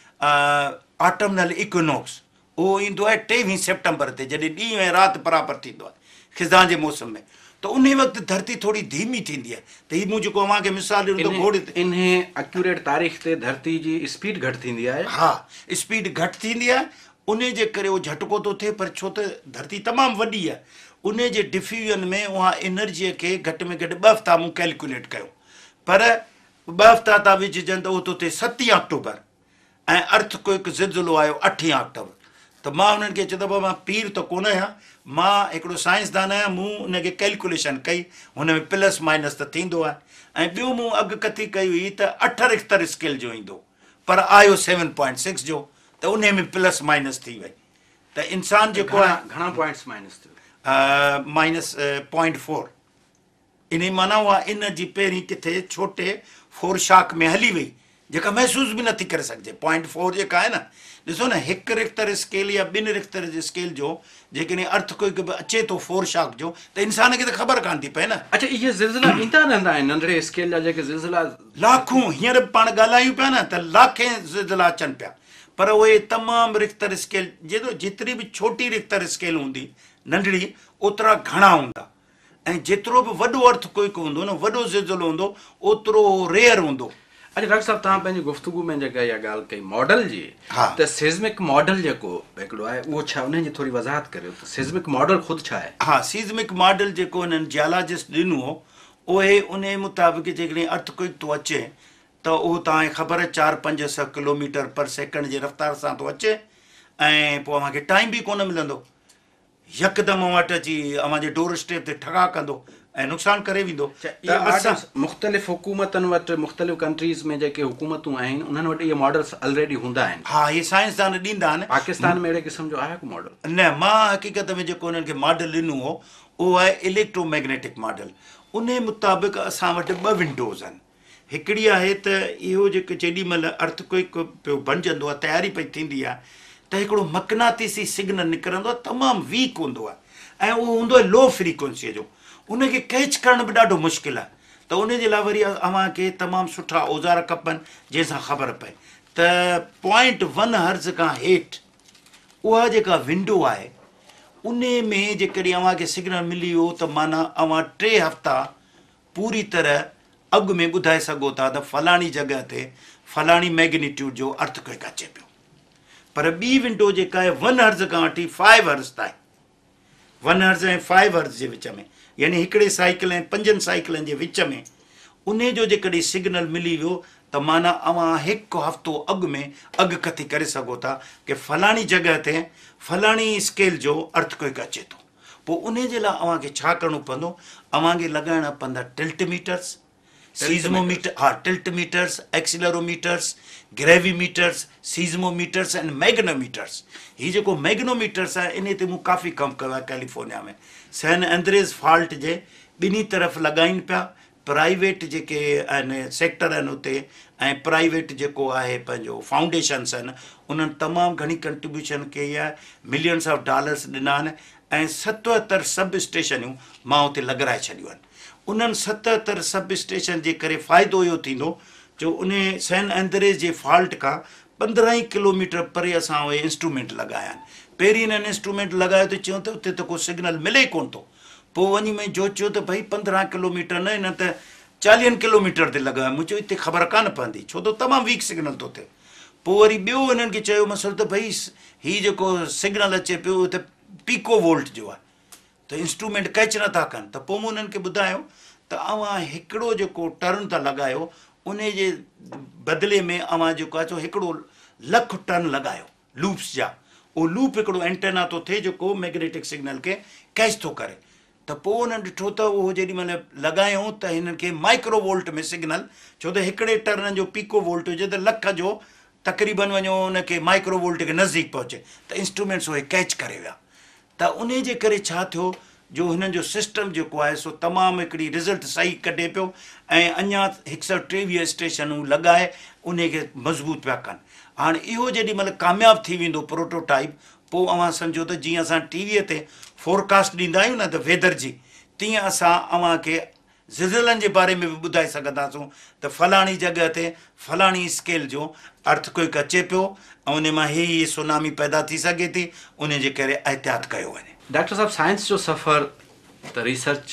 ऑटमनल इक्विनॉक्स, उहो ईंदो आहे टेवीह सेप्टेंबर ते, जॾहिं ॾींहुं ऐं राति बराबरि थींदो आहे खिज़ां जे मौसम में। त उन वक़्तु धरती थोरी धीमी थींदी आहे त हीअ मूं जेको अव्हांखे मिसाल ॾिनो त घोड़े ते इन एक्यूरेट तारीख़ ते धरती जी स्पीड घटि थींदी आहे। हा, स्पीड घटि थींदी आहे, उन जे करे उहो झटको थो थिए, पर छो त धरती तमामु वॾी आहे उन जे डिफ्यूजन में उहा एनर्जीअ खे घटि में घटि ॿ हफ़्ता मूं कैलकुलेट कयो, पर ॿ हफ़्ता था विझजनि त उहो थो थिए सतीं अक्टूबर ऐं अर्थ क्वेक ज़िलज़िलो आयो अठीं अक्टूबर। त मां हुननि खे चयो त बाबा मां पीर त कोन आहियां, मां हिकिड़ो साइंसदान आहियां, मूं उनखे कैलकुलेशन कई, हुन में प्लस माइनस त थींदो आहे, ऐं ॿियो मूं अॻकथी कई हुई त अठ रिख्टर स्केल जो ईंदो, पर आयो सेवन पॉइंट सिक्स जो, त उन में प्लस माइनस थी वई। त इंसान जेको आहे घणा पॉइंट्स माइनस थियो? Minus point four. इन माना उहा एनर्जी पहिरीं किथे छोटे फोर शाक में हली वई, जेका महसूस बि नथी करे सघिजे। पॉइंट फोर जेका आहे न, ॾिसो न, हिकु रिख्टर स्केल या ॿिनि रिख्टर जे स्केल जो जेकॾहिं अर्थ कोई बि अचे थो फोर शाक जो, त इंसान खे त ख़बर कान थी पए न। अच्छा, इहे ज़िलज़िला ईंदा रहंदा आहिनि नंढड़े स्केल जा जेके ज़िलज़िला? लाखूं, हींअर पाण ॻाल्हायूं पिया न त लाखे ज़िलज़िला अचनि पिया, पर उहे तमामु रिख्टर स्केल, जेतिरो जेतिरी बि छोटी रिख्टर स्केल हूंदी नंढड़ी, ओतिरा घणा हूंदा, ऐं जेतिरो बि वॾो अर्थ कोई हूंदो न, वॾो ज़िलज़िलो हूंदो, ओतिरो रेयर हूंदो। अच्छा डॉक्टर साहब, तव्हां पंहिंजी गुफ़्तगू में जेका इहा ॻाल्हि कई मॉडल जी, हा, त सिज़मिक मॉडल जेको हिकिड़ो आहे उहो छा, उन जी थोरी वज़ाहत करियो त सिज़मिक मॉडल ख़ुदि छा आहे? हा, सिज़मिक मॉडल जेको हिननि जियोलॉजिस्ट ॾिनो हो, उहे उन मुताबिक़ जेकॾहिं अर्थ कोई थो अचे त उहो तव्हांखे ख़बर आहे चारि पंज सौ किलोमीटर पर सेकेंड जे रफ़्तार सां थो अचे, ऐं पोइ अव्हांखे टाइम बि कोन मिलंदो, यकदमि वटि अची अव्हांजे डोर स्टेप ते ठगा कंदो ऐं नुक़सानु करे वेंदो। त असां मुख़्तलिफ़ हुकूमतनि वटि, मुख़्तलिफ़ कंट्रीज़ में जेके हुकूमतूं आहिनि उन्हनि वटि इहे मॉडल्स ऑलरेडी हूंदा आहिनि? हा, इहे साइंसदान ॾींदा आहिनि। पाकिस्तान में अहिड़े क़िस्म जो आहे को मॉडल? न, मां हक़ीक़त में जेको हुननि खे मॉडल ॾिनो हो उहो आहे इलेक्ट्रोमैग्नेटिक मॉडल। उन मुताबिक़ असां वटि ॿ विंडोज़ आहिनि। हिकिड़ी आहे त इहो जेको जेॾी महिल अर्थक्वेक पियो बणिजंदो आहे, तयारी पई थींदी आहे, त हिकिड़ो मक़नातीसी सिग्नल निकिरंदो आहे, तमामु वीक हूंदो आहे, ऐं उहो हूंदो आहे लो फ्रीक्वेंसीअ जो, उनखे कैच करण बि ॾाढो मुश्किल आहे। त उन जे लाइ वरी अव्हांखे तमामु सुठा औज़ार खपनि जंहिंसां ख़बर पए त पॉइंट वन हर्ज़ खां हेठि उहा जेका विंडो आहे उन में जेकॾहिं अव्हांखे सिग्नल मिली वियो त माना अव्हां टे हफ़्ता पूरी तरह अॻु में ॿुधाए सघो था त फलाणी जॻह ते फलाणी मैग्नीट्यूड जो अर्थक्वेक अचे पियो। पर ॿी विंडो जेका आहे वन हर्ज़ खां वठी फाइव हर्ज़ ताईं, वन हर्ज़ ऐं फाइव हर्ज़ जे विच में, यानी हिकिड़े साइकिल ऐं पंजनि साइकिलनि जे विच में उन जो जेकॾहिं सिग्नल मिली वियो त माना अव्हां हिकु हफ़्तो अॻु में अॻकथी करे सघो था कि फलाणी जॻह ते फलाणी स्केल जो अर्थक्वेक अचे थो। पोइ उन जे लाइ अव्हांखे छा करिणो पवंदो? अव्हांखे लॻाइणा पवंदा टिल्टमीटर्स, सीज़मोमीटर, हा टिल्टमीटर्स, एक्सीलरोमीटर्स, ग्रेविमीटर्स, सीज़मोमीटर्स एंड मैग्नोमीटर्स। हीउ जेको मैग्नोमीटर्स आहे इन ते मूं काफ़ी कमु कयो आहे कैलिफोर्निया में। सैन एंड्रेस फॉल्ट जे ॿिन्ही तरफ़ लॻाइनि पिया, प्राइवेट जेके आहिनि सेक्टर आहिनि उते ऐं प्राइवेट जेको आहे पंहिंजो फाउंडेशन्स आहिनि, उन्हनि तमामु घणी कंट्रीब्यूशन कई आहे, मिलियन्स ऑफ डॉलर्स ॾिना आहिनि, ऐं सतहतरि सब स्टेशनियूं मां उते लॻाराए छॾियूं आहिनि। उन्हनि सतहतरि सब स्टेशन जे करे फ़ाइदो इहो थींदो जो उन सैन एंड्रेस जे फॉल्ट खां पंद्रहं ई किलोमीटर परे असां उहे इंस्ट्रूमेंट लॻाया आहिनि। पहिरीं इन्हनि इंस्ट्रूमेंट लॻायो त चयूं त उते त को सिग्नल मिले ई कोन थो। पोइ वञी मैं जोचियो त भई पंद्रहं किलोमीटर न, हिन त चालीहनि किलोमीटर ते लॻायो। मूं चयो हिते ख़बर कान पवंदी छो त तमामु वीक सिग्नल थो थिए। पोइ वरी ॿियो हिननि खे चयो मसइलो त भई हीउ जेको सिग्नल अचे पियो त पीको वोल्ट जो आहे, त इंस्ट्रूमेंट कैच नथा कनि। त पोइ मूं हुननि खे ॿुधायो त अव्हां हिकिड़ो जेको टर्न था लॻायो उन जे बदिले में अव्हां जेको आहे हिकिड़ो लख टन लॻायो लूप्स जा। उहो लूप हिकिड़ो एंटेना थो थिए जेको मैग्नेटिक सिग्नल खे कैच थो करे। त पोइ हुननि ॾिठो त उहो जेॾी महिल लॻायूं त हिननि खे माइक्रो वोल्ट में सिग्नल, छो त हिकिड़े टर्न जो पीको वोल्ट हुजे त लख जो तक़रीबन वञो हुनखे माइक्रो वोल्ट खे नज़दीक पहुचे त इंस्ट्रूमेंट्स उहे कैच करे विया। त उन जे करे छा थियो जो हिननि जो सिस्टम जेको आहे सो तमामु हिकिड़ी रिज़ल्ट सही कढे पियो, ऐं अञा हिकु सौ टेवीह स्टेशनूं लॻाए उनखे मज़बूत पिया कनि। हाणे इहो जेॾी महिल कामयाबु थी वेंदो प्रोटोटाइप, पोइ अव्हां सम्झो त जीअं असां टीवीअ ते फोरकास्ट ॾींदा आहियूं न त वेदर जी, तीअं असां अव्हांखे ज़िलज़िलनि जे बारे में बि ॿुधाए सघंदासूं त फलाणी जॻह ते फलाणी स्केल जो अर्थक्वेक अचे पियो ऐं उन मां हीअ हीअ सुनामी पैदा थी सघे थी, उन जे करे एहतियात कयो वञे। डॉक्टर साहब, साइंस जो सफ़र त रिसर्च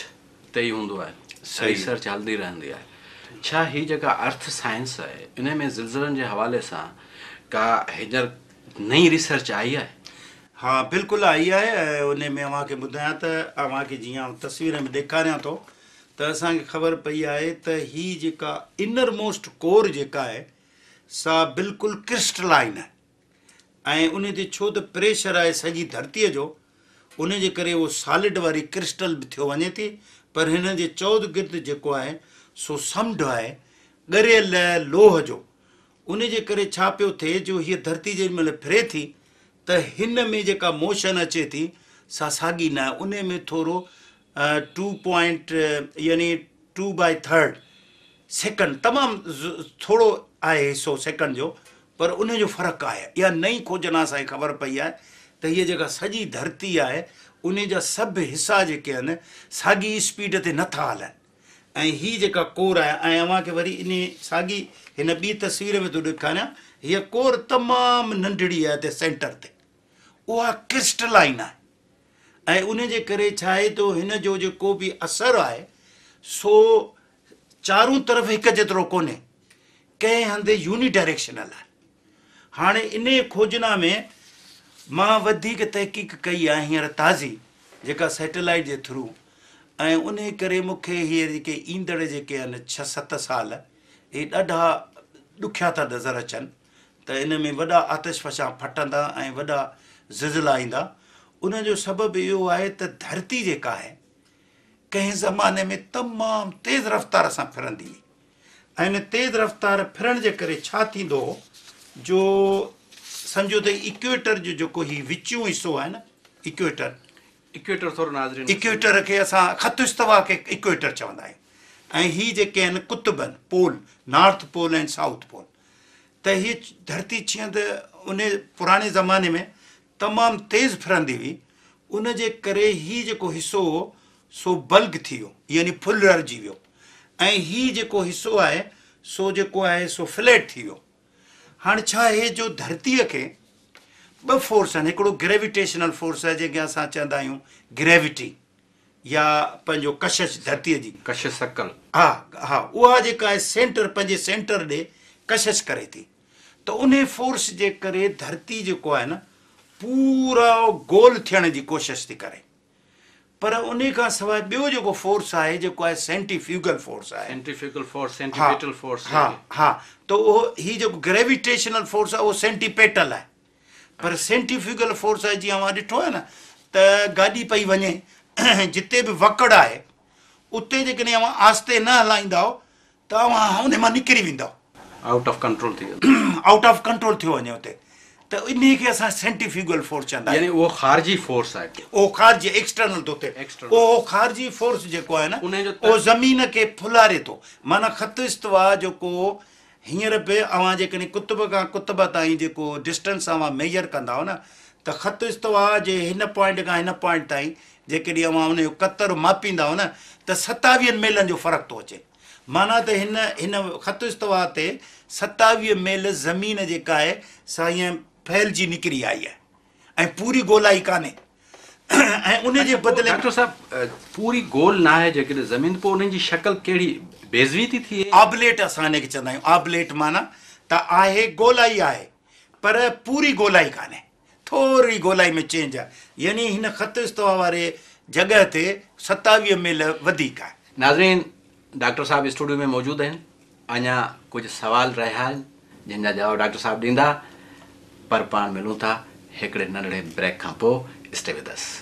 ते ई हूंदो आहे, रिसर्च हलंदी रहंदी आहे। छा ही जेका अर्थ साइंस आहे इन में ज़िलज़िलनि जे हवाले सां का हींअर नई रिसर्च आई आहे? हाँ बिल्कुलु आई आहे। ऐं उन में अव्हांखे ॿुधायां त अव्हांखे जीअं तस्वीर में ॾेखारियां थो त असांखे ख़बर पई आहे त ही जेका इनर मोस्ट कोर जेका आहे सा बिल्कुलु क्रिस्टलाइन आहे। ऐं उन ते छो त प्रेशर आहे सॼी धरतीअ जो, उन जे करे उहो सॉलिड वारी क्रिस्टल बि थियो वञे थी, पर हिन जे चौध गिर्द जेको आहे सो समुंड आहे ॻरियल लोह जो। उन जे करे छा पियो थिए, जो हीअ धरती जेॾी महिल फिरे थी त हिन में जेका मोशन अचे थी सा साॻी न आहे। उन में थोरो टू पॉइंट यानी टू बाई थर्ड सेकंड तमामु थोरो आहे हिसो सेकंड जो, पर उन जो फ़र्क़ु आहे। इहा नई खोजना असांखे ख़बर पई आहे त हीअ जेका सॼी धरती आहे उन जा सभु हिसा जेके आहिनि साॻी स्पीड ते नथा हलनि। ऐं हीअ जेका कोर आहे, ऐं अव्हांखे वरी इन साॻी हिन ॿी तस्वीर में थो ॾेखारियां, हीअ कोर तमामु नंढड़ी आहे हिते सेंटर ते, उहा क्रिस्टलाइन आहे। ऐं उन जे करे छा आहे त हिन जो जेको बि असरु आहे सो चारूं तरफ़ हिकु जेतिरो कोन्हे, कंहिं हंधि यूनि डायरेक्शनल आहे। हाणे इन खोजना में मां वधीक तहक़ीक़ कई आहे हींअर ताज़ी जेका सैटेलाइट जे थ्रू, ऐं उन करे मूंखे हीअ जेके ईंदड़ जेके आहिनि छह सत साल इहे ॾाढा ॾुखिया था नज़र अचनि त इन में वॾा आतिशफ़शां फटंदा ऐं वॾा ज़िलज़िला ईंदा। उन जो सबबु इहो आहे त धरती जेका आहे कंहिं ज़माने में तमामु तेज़ रफ़्तार सां फिरंदी हुई, ऐं इन तेज़ रफ़्तार फिरण जे करे छा थींदो हो, जो सम्झो त इक्वेटर जो जेको हीउ विचूं हिसो आहे न, इक्वेटर इक्वेटर थोरो नाज़रीन, इक्वेटर खे असां ख़त इस्तवा खे इक्वेटर चवंदा आहियूं, ऐं हीअ जेके आहिनि कुतुब आहिनि पोल, नॉर्थ पोल ऐं साउथ पोल। त हीअ धरती जीअं त उन पुराणे ज़माने में तमामु तेज़ फिरंदी हुई, उन जे करे हीअ जेको हिसो हो सो बल्ग थी वियो, यानी फुलरजी वियो, ऐं हीअ जेको हिसो आहे सो जेको आहे सो फ्लैट थी वियो। हाणे छा आहे जो धरतीअ खे ॿ फोर्स आहिनि, हिकिड़ो ग्रेविटेशनल फोर्स आहे जंहिंखे असां चवंदा आहियूं ग्रेविटी या पंहिंजो कशिश धरतीअ जी कशिश शकल, हा हा उहा जेका आहे सेंटर पंहिंजे सेंटर ॾे कशिश करे थी। त उन फोर्स जे करे धरती जेको आहे न पूरा गोल थियण जी कोशिशि थी करे, पर उन खां सवाइ ॿियो जेको फोर्स आहे जेको आहे सेंट्रीफ्यूगल फोर्स आहे। सेंट्रीफ्यूगल फोर्स, सेंट्रीपेटल फोर्स, हा हा त उहो ही जेको ग्रेविटेशनल फोर्स आहे उहो सेंट्रीपेटल आहे, पर सेंट्रीफ्यूगल फोर्स आहे जीअं मां ॾिठो आहे न त गाॾी पई वञे जिते बि वकड़ आहे उते जेकॾहिं अव्हां आस्ते न हलाईंदव त अव्हां हुन मां निकिरी वेंदव, आउट ऑफ कंट्रोल थी वेंदो, आउट ऑफ कंट्रोल थियो वञे उते। त इन खे असां सेंट्रीफ्यूगल फोर्स चवंदा आहियूं, यानी उहो ख़ारिजी फोर्स आहे, उहो ख़ारिजी एक्सटर्नल थो थिए। उहो ख़ारिजी फोर्स जेको आहे न उहो ज़मीन खे फुलारे थो, माना ख़त इस्तवा जेको हींअर बि अव्हां जेकॾहिं कुतुब खां कुतुब ताईं जेको डिस्टेंस अव्हां मेजर कंदा हो न त ख़त इस्तवा जे हिन पॉइंट खां हिन पॉइंट ताईं जेकॾहिं अव्हां उन जो कतर मापींदा हो न त सतावीहनि मेलनि जो फ़र्क़ु थो अचे। माना त हिन हिन ख़त इस्तवा ते सतावीह मेल ज़मीन जेका आहे सा ईअं फैलिजी निकिरी आई आहे ऐं पूरी गोलाई कान्हे। ऐं उन जे बदिले डॉक्टर साहब पूरी गोल न आहे जेकॾहिं ज़मीन, पोइ उन्हनि जी शक्ल कहिड़ी बेज़वी थी थिए? आबलेट असां हिनखे चवंदा आहियूं, आबलेट माना त आहे गोलाई आहे पर पूरी गोलाई कान्हे, थोरी गोलाई में चेंज आहे, यानी हिन ख़त इस्तवा वारे जॻह ते सतावीह मेल वधीक आहे। नाज़रीन, डॉक्टर साहब स्टूडियो में मौजूदु आहिनि, अञा कुझु सवाल रहिया आहिनि जिन जा जवाब डॉक्टर साहब ॾींदा, पर पाण मिलूं था हिकिड़े नंढड़े ब्रेक खां पोइ। Stay with us.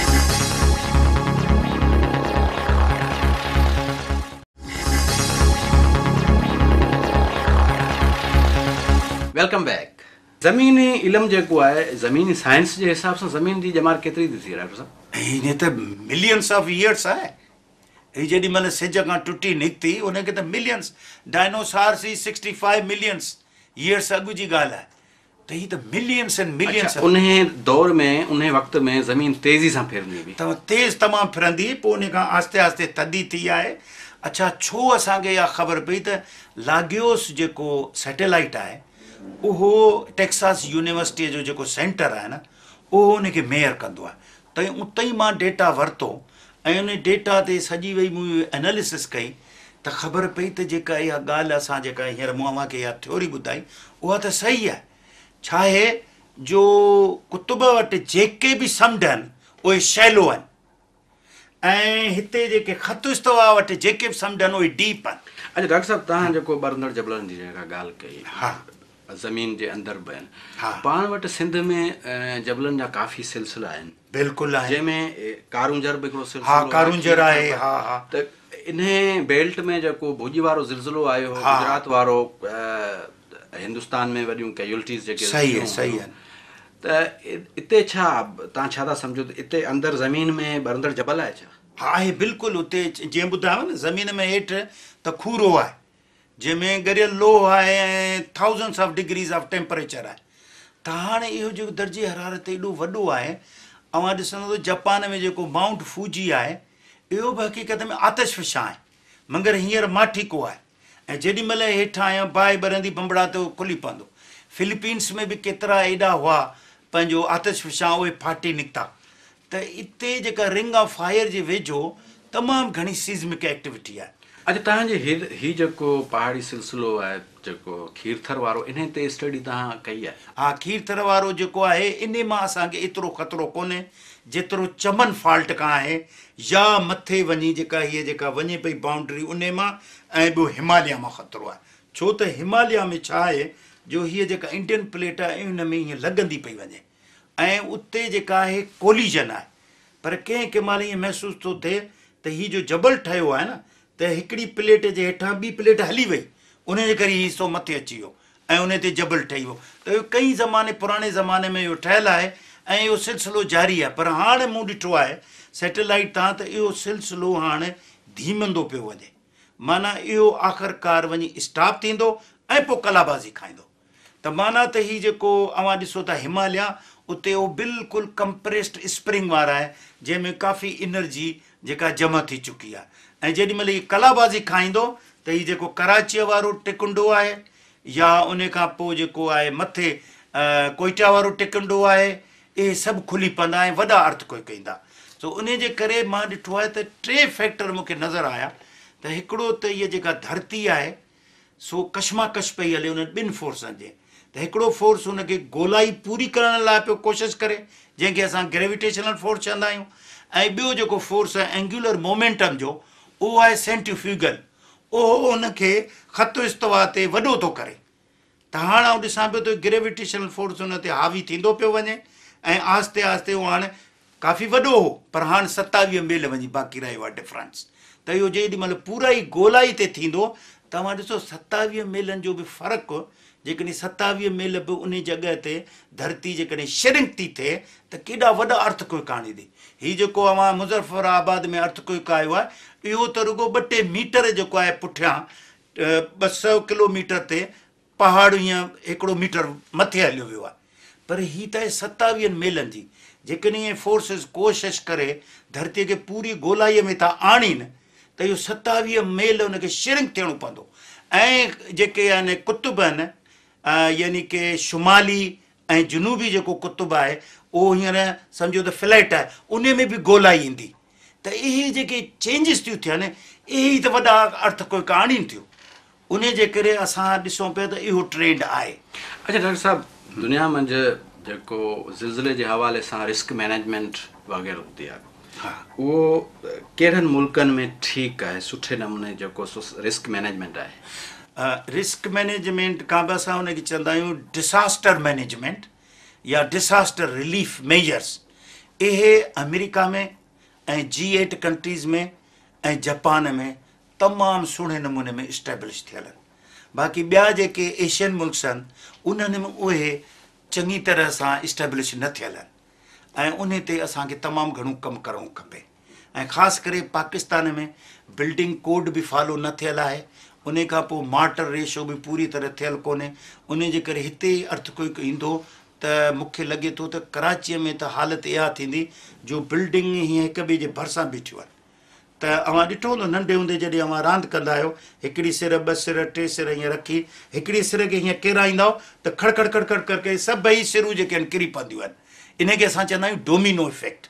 Welcome back. ज़मीनी इल्मु जेको आहे, ज़मीनी साइंस जे हिसाब सां ज़मीन जी ॼमार केतिरी थी थिए डॉक्टर साहब? हीअ त मिलियंस ऑफ ईयर्स आहे। हीअ जेॾी महिल सिज खां टुटी निकिती उनखे त मिलियंस, डायनोसार्स ई सिक्सटी फाइव मिलियंस ईयर्स अॻु जी ॻाल्हि आहे, त हीअ त मिलियंस एंड मिलियंस। उन दौर में उन वक़्त में ज़मीन तेज़ी सां फिरंदी हुई, त तेज़ तमामु फिरंदी, पोइ उन खां आस्ते आस्ते थधी थी आहे। अच्छा, छो असांखे इहा ख़बर पई त लागोस जेको सैटेलाइट आहे उहो टेक्सास यूनिवर्सिटीअ जो जेको सेंटर आहे न उहो उनखे मेयर कंदो आहे, त उतां ई मां डेटा वरितो ऐं उन डेटा ते सॼी वई मूं एनालिसिस कई त ख़बर पई त जेका इहा ॻाल्हि असां जेका हींअर मूं अव्हांखे इहा थ्योरी ॿुधाई उहा त सही आहे। छा आहे जो कुतुब वटि जेके बि समुंड आहिनि उहे शैलो आहिनि ऐं हिते जेके ख़त इस्तवा वटि जेके बि समुंड आहिनि उहे डीप आहिनि। अच्छा डॉक्टर साहब, तव्हां जेको बरंदड़ जबलनि जी जेका ॻाल्हि कई, हा, ज़मीन जे अंदरि बि आहिनि, हा, पाण वटि सिंध में जबलनि जा काफ़ी सिलसिला आहिनि। बिल्कुलु आहे। जंहिंमें कारूंजर बि हिकिड़ो सिलसिलो, हा, कारूंजर आहे। हा हा त इन बेल्ट में जेको भुज वारो ज़िलज़िलो आयो, गुजरात वारो, हिंदुस्तान में वॾियूं कैजुअलिटीज़ जेके सही आहे, सही आहे। त इते छा तव्हां छा था सम्झो त इते अंदरि ज़मीन में बरंदड़ जबल आहे छा? हा, आहे बिल्कुलु। उते जीअं ॿुधायो न, ज़मीन में हेठि त खूरो आहे जंहिंमें ॻरियल लोह आहे ऐं thousands of degrees of temperature आहे। त हाणे इहो जेको दर्जे हरारत एॾो वॾो आहे। अवां ॾिसंदो त जापान में जेको माउंट फूजी आहे इहो बि हक़ीक़त में आतिशफ़शा आहे, मगर हींअर माठीको आहे ऐं जेॾी महिल हेठां बाहि ॿरंदी बंबड़ा त उहो खुली पवंदो। फिलीपींस में बि केतिरा एॾा हुआ पंहिंजो आतिशफ़शा, उहे फाटी निकिता। त इते जेका रिंग ऑफ फायर जे वेझो तमामु घणी सीज़मिक एक्टिविटी आहे। अच्छा, तव्हांजे हीउ हीउ जेको पहाड़ी सिलसिलो आहे जेको खीरथर वारो, इन ते स्टडी तव्हां कई आहे? हा, खीरथर वारो जेको आहे इन मां असांखे एतिरो ख़तरो कोन्हे जेतिरो चमन फॉल्ट खां आहे, या मथे वञी जेका हीअ जेका वञे पई बाउंड्री उन मां, ऐं ॿियो हिमालय मां ख़तरो आहे। छो त हिमालय में छा आहे जो हीअ जेका इंडियन प्लेट आहे इन में हीअं लॻंदी पई वञे ऐं उते जेका आहे कोलिजन आहे। पर कंहिं कंहिं महिल ईअं महसूसु थो थिए त हीअ जो जबल ठहियो आहे न, त हिकिड़ी प्लेट जे हेठां ॿी प्लेट हली वई, उन जे करे हीउ हिसो मथे अची वियो ऐं उन ते जबल ठही वियो। त इहो कई ज़माने पुराणे ज़माने में इहो ठहियलु आहे ऐं इहो सिलसिलो जारी आहे। पर हाणे मूं ॾिठो आहे सैटेलाइट तां त इहो सिलसिलो हाणे धीमंदो पियो वञे, माना इहो आख़िरकार वञी स्टॉप थींदो ऐं पोइ कलाबाज़ी खाईंदो। त माना त हीउ जेको अवां ॾिसो था हिमालय, उते उहो बिल्कुलु कंप्रेस्ड स्प्रिंग वारा आहे जंहिंमें काफ़ी एनर्जी जेका जमा थी चुकी आहे। ऐं जेॾी महिल हीअ कलाबाज़ी खाईंदो त हीउ जेको कराचीअ वारो टिकुंडो आहे या उन खां पोइ जेको आहे मथे कोइटा वारो टिकुंडो आहे, इहे सभु खुली पवंदा ऐं वॾा अर्थक्वेक ईंदा। सो उन जे करे मां ॾिठो आहे त टे फैक्टर मूंखे नज़र आया। त हिकिड़ो त इहा जेका धरती आहे सो कशमाकश पई हले उन्हनि ॿिनि फोर्सनि जे। त हिकिड़ो फोर्स हुनखे गोलाई पूरी करण लाइ पियो कोशिशि करे, जंहिंखे असां ग्रेविटेशनल फोर्स चवंदा आहियूं। ऐं ॿियो जेको फोर्स आहे एंगुलर मोमेंटम जो, उहो आहे सेंट्रीफ्यूगल, उहो उनखे ख़त इस्तवा ते वॾो थो करे। त हाणे आउं ॾिसां पियो त ग्रेविटेशनल फोर्स हुन ते हावी थींदो पियो वञे ऐं आहिस्ते आहिस्ते उहो हाणे काफ़ी वॾो हो, पर हाणे सतावीह मेल वञी बाक़ी रहियो आहे डिफरेंस। त इहो जेॾी महिल पूरा ई गोलाई ते थींदो, तव्हां ॾिसो सतावीह मेलनि जो बि फ़र्क़ु, जेकॾहिं सतावीह मेल बि उन जॻह ते धरती जेकॾहिं श्रिंक थी थिए त केॾा वॾा अर्थक्वेक आणींदी। हीउ जेको अवां मुज़फ़राबाद में अर्थक्वेक आयो आहे, इहो त रुगो ॿ टे मीटर जेको आहे पुठियां ॿ सौ किलोमीटर ते पहाड़ हीअं हिकिड़ो मीटर मथे हलियो वियो आहे। पर हीअ त आहे सतावीह मेलनि जी। जेकॾहिं इहे फोर्सिस कोशिशि करे धरतीअ खे पूरी गोलाईअ में था आणीनि त इहो सतावीह मेल हुनखे श्रिंक थियणो पवंदो। ऐं जेके आहिनि कुतुब आहिनि, यानी की शुमाली ऐं जनूबी जेको कुतुब आहे उहो हींअर सम्झो त फ्लैट आहे, उन में बि गोलाई ईंदी। त इहे जेके चेंजिस थियूं थियनि, इहे ई त वॾा अर्थक्वेक आणीनि थियूं। उन जे करे असां ॾिसूं पिया त इहो ट्रेंड आहे। अच्छा डॉक्टर साहब, दुनिया मंझि जेको ज़िलज़िले जे हवाले सां रिस्क मैनेजमेंट वग़ैरह हूंदी आहे, हा, उहो कहिड़नि मुल्कनि में ठीकु आहे, सुठे नमूने जेको रिस्क मैनेजमेंट आहे? रिस्क मैनेजमेंट खां बि असां हुनखे चवंदा आहियूं डिसास्टर मैनेजमेंट या डिसास्टर रिलीफ मेजर्स। इहे अमेरिका में ऐं जी एट कंट्रीज़ में ऐं जापान में तमामु सुहिणे नमूने में इस्टेब्लिश थियल आहिनि। बाक़ी ॿिया जेके एशियन मुल्क आहिनि उन्हनि में उहे चङी तरह सां इस्टेब्लिश न थियल आहिनि ऐं उन ते असांखे तमामु घणो कमु करणो खपे। ऐं ख़ासि करे पाकिस्तान में बिल्डिंग कोड बि फॉलो न थियल आहे, उन खां पोइ मार्टर रेशो बि पूरी तरह थियल कोन्हे। उन जे करे हिते अर्थक्वेक ईंदो त मूंखे लॻे थो त कराचीअ में त हालति इहा थींदी जो बिल्डिंग हीअं हिक ॿिए जे भरिसां बीठियूं आहिनि। त अवां ॾिठो हूंदो नंढे हूंदे जॾहिं अवां रांदि कंदा आहियो, हिकिड़ी सिर ॿ सिर टे सिर हीअं रखी हिकिड़ी सिर खे हीअं किराईंदा त खड़ खड़ खड़ खड़ करके सभई सिरूं जेके आहिनि किरी पवंदियूं आहिनि। इनखे असां चवंदा आहियूं डोमिनो इफेक्ट।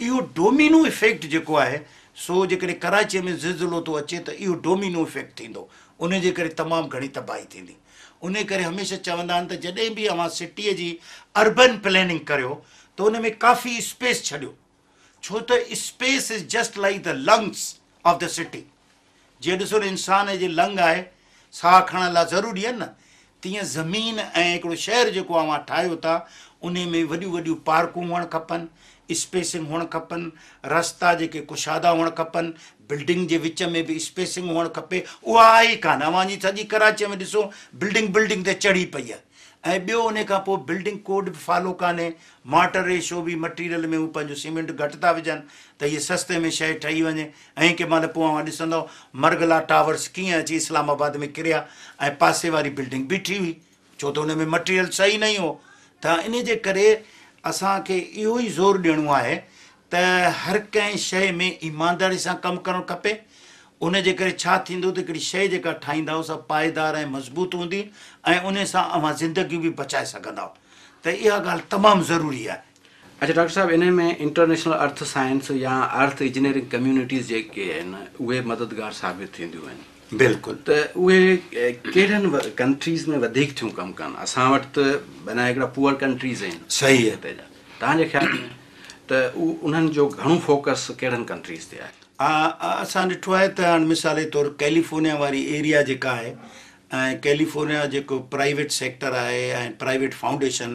इहो डोमिनो इफेक्ट जेको आहे सो जेकॾहिं कराचीअ में ज़िलज़िलो थो अचे त इहो डोमिनो इफेक्ट थींदो, उन जे करे तमामु घणी तबाही थींदी। उन करे हमेशह चवंदा आहिनि त जॾहिं बि अव्हां सिटीअ जी अर्बन प्लैनिंग करियो त उन में काफ़ी स्पेस छॾियो, छो त space is just like the lungs of the city. जीअं ॾिसो न इंसान जे लंग आहे, साह खणण लाइ ज़रूरी आहे न, तीअं ज़मीन ऐं हिकिड़ो शहर जेको अव्हां ठाहियो था उन में वॾियूं वॾियूं पार्कूं हुअणु खपनि, स्पेसिंग हुअणु खपनि, रस्ता जेके कुशादा हुअणु खपनि, बिल्डिंग जे विच में बि स्पेसिंग हुअणु खपे। उहा आहे ई कान, अव्हांजी सॼी कराचीअ में ॾिसो बिल्डिंग बिल्डिंग ते चढ़ी पई आहे। ऐं ॿियो उन खां पोइ बिल्डिंग कोड बि फॉलो कान्हे, माटर रेशो बि मटीरियल में हू पंहिंजो सीमेंट घटि था विझनि त इहे सस्ते में शइ ठही वञे। ऐं कंहिं महिल पोइ अव्हां ॾिसंदव मरगला टावर्स कीअं अची इस्लामाबाद में किरिया ऐं पासे वारी बिल्डिंग बीठी हुई, छो त हुन में मटीरियल सही न हो। त इन जे करे असांखे इहो ई ज़ोर ॾियणो आहे त हर कंहिं शइ में ईमानदारी सां कमु करणु खपे। उन जे करे छा थींदो त हिकिड़ी शइ जेका ठाहींदा उहा पाइदार ऐं मज़बूत हूंदी ऐं उन सां अव्हां ज़िंदगी बि बचाए सघंदा। त इहा ॻाल्हि तमामु ज़रूरी आहे। अच्छा डॉक्टर साहब, इन में इंटरनेशनल अर्थ साइंस या अर्थ इंजीनियरिंग कम्यूनिटीज़ जेके आहिनि उहे मददगार साबित थींदियूं आहिनि? बिल्कुलु। त उहे कहिड़नि कंट्रीज़ में वधीक थियूं कमु कनि? असां वटि त माना हिकिड़ा पुअर कंट्रीज़ आहिनि। सही आहे। हिते जा तव्हांजे ख़्याल में त उ उन्हनि जो घणो फोकस कहिड़नि कंट्रीज़ ते आहे? असां ॾिठो आहे त हाणे मिसाल जे तौरु कैलिफोर्निया वारी एरिया जेका आहे ऐं कैलिफोर्निया जेको प्राइवेट सेक्टर आहे ऐं प्राइवेट फाउंडेशन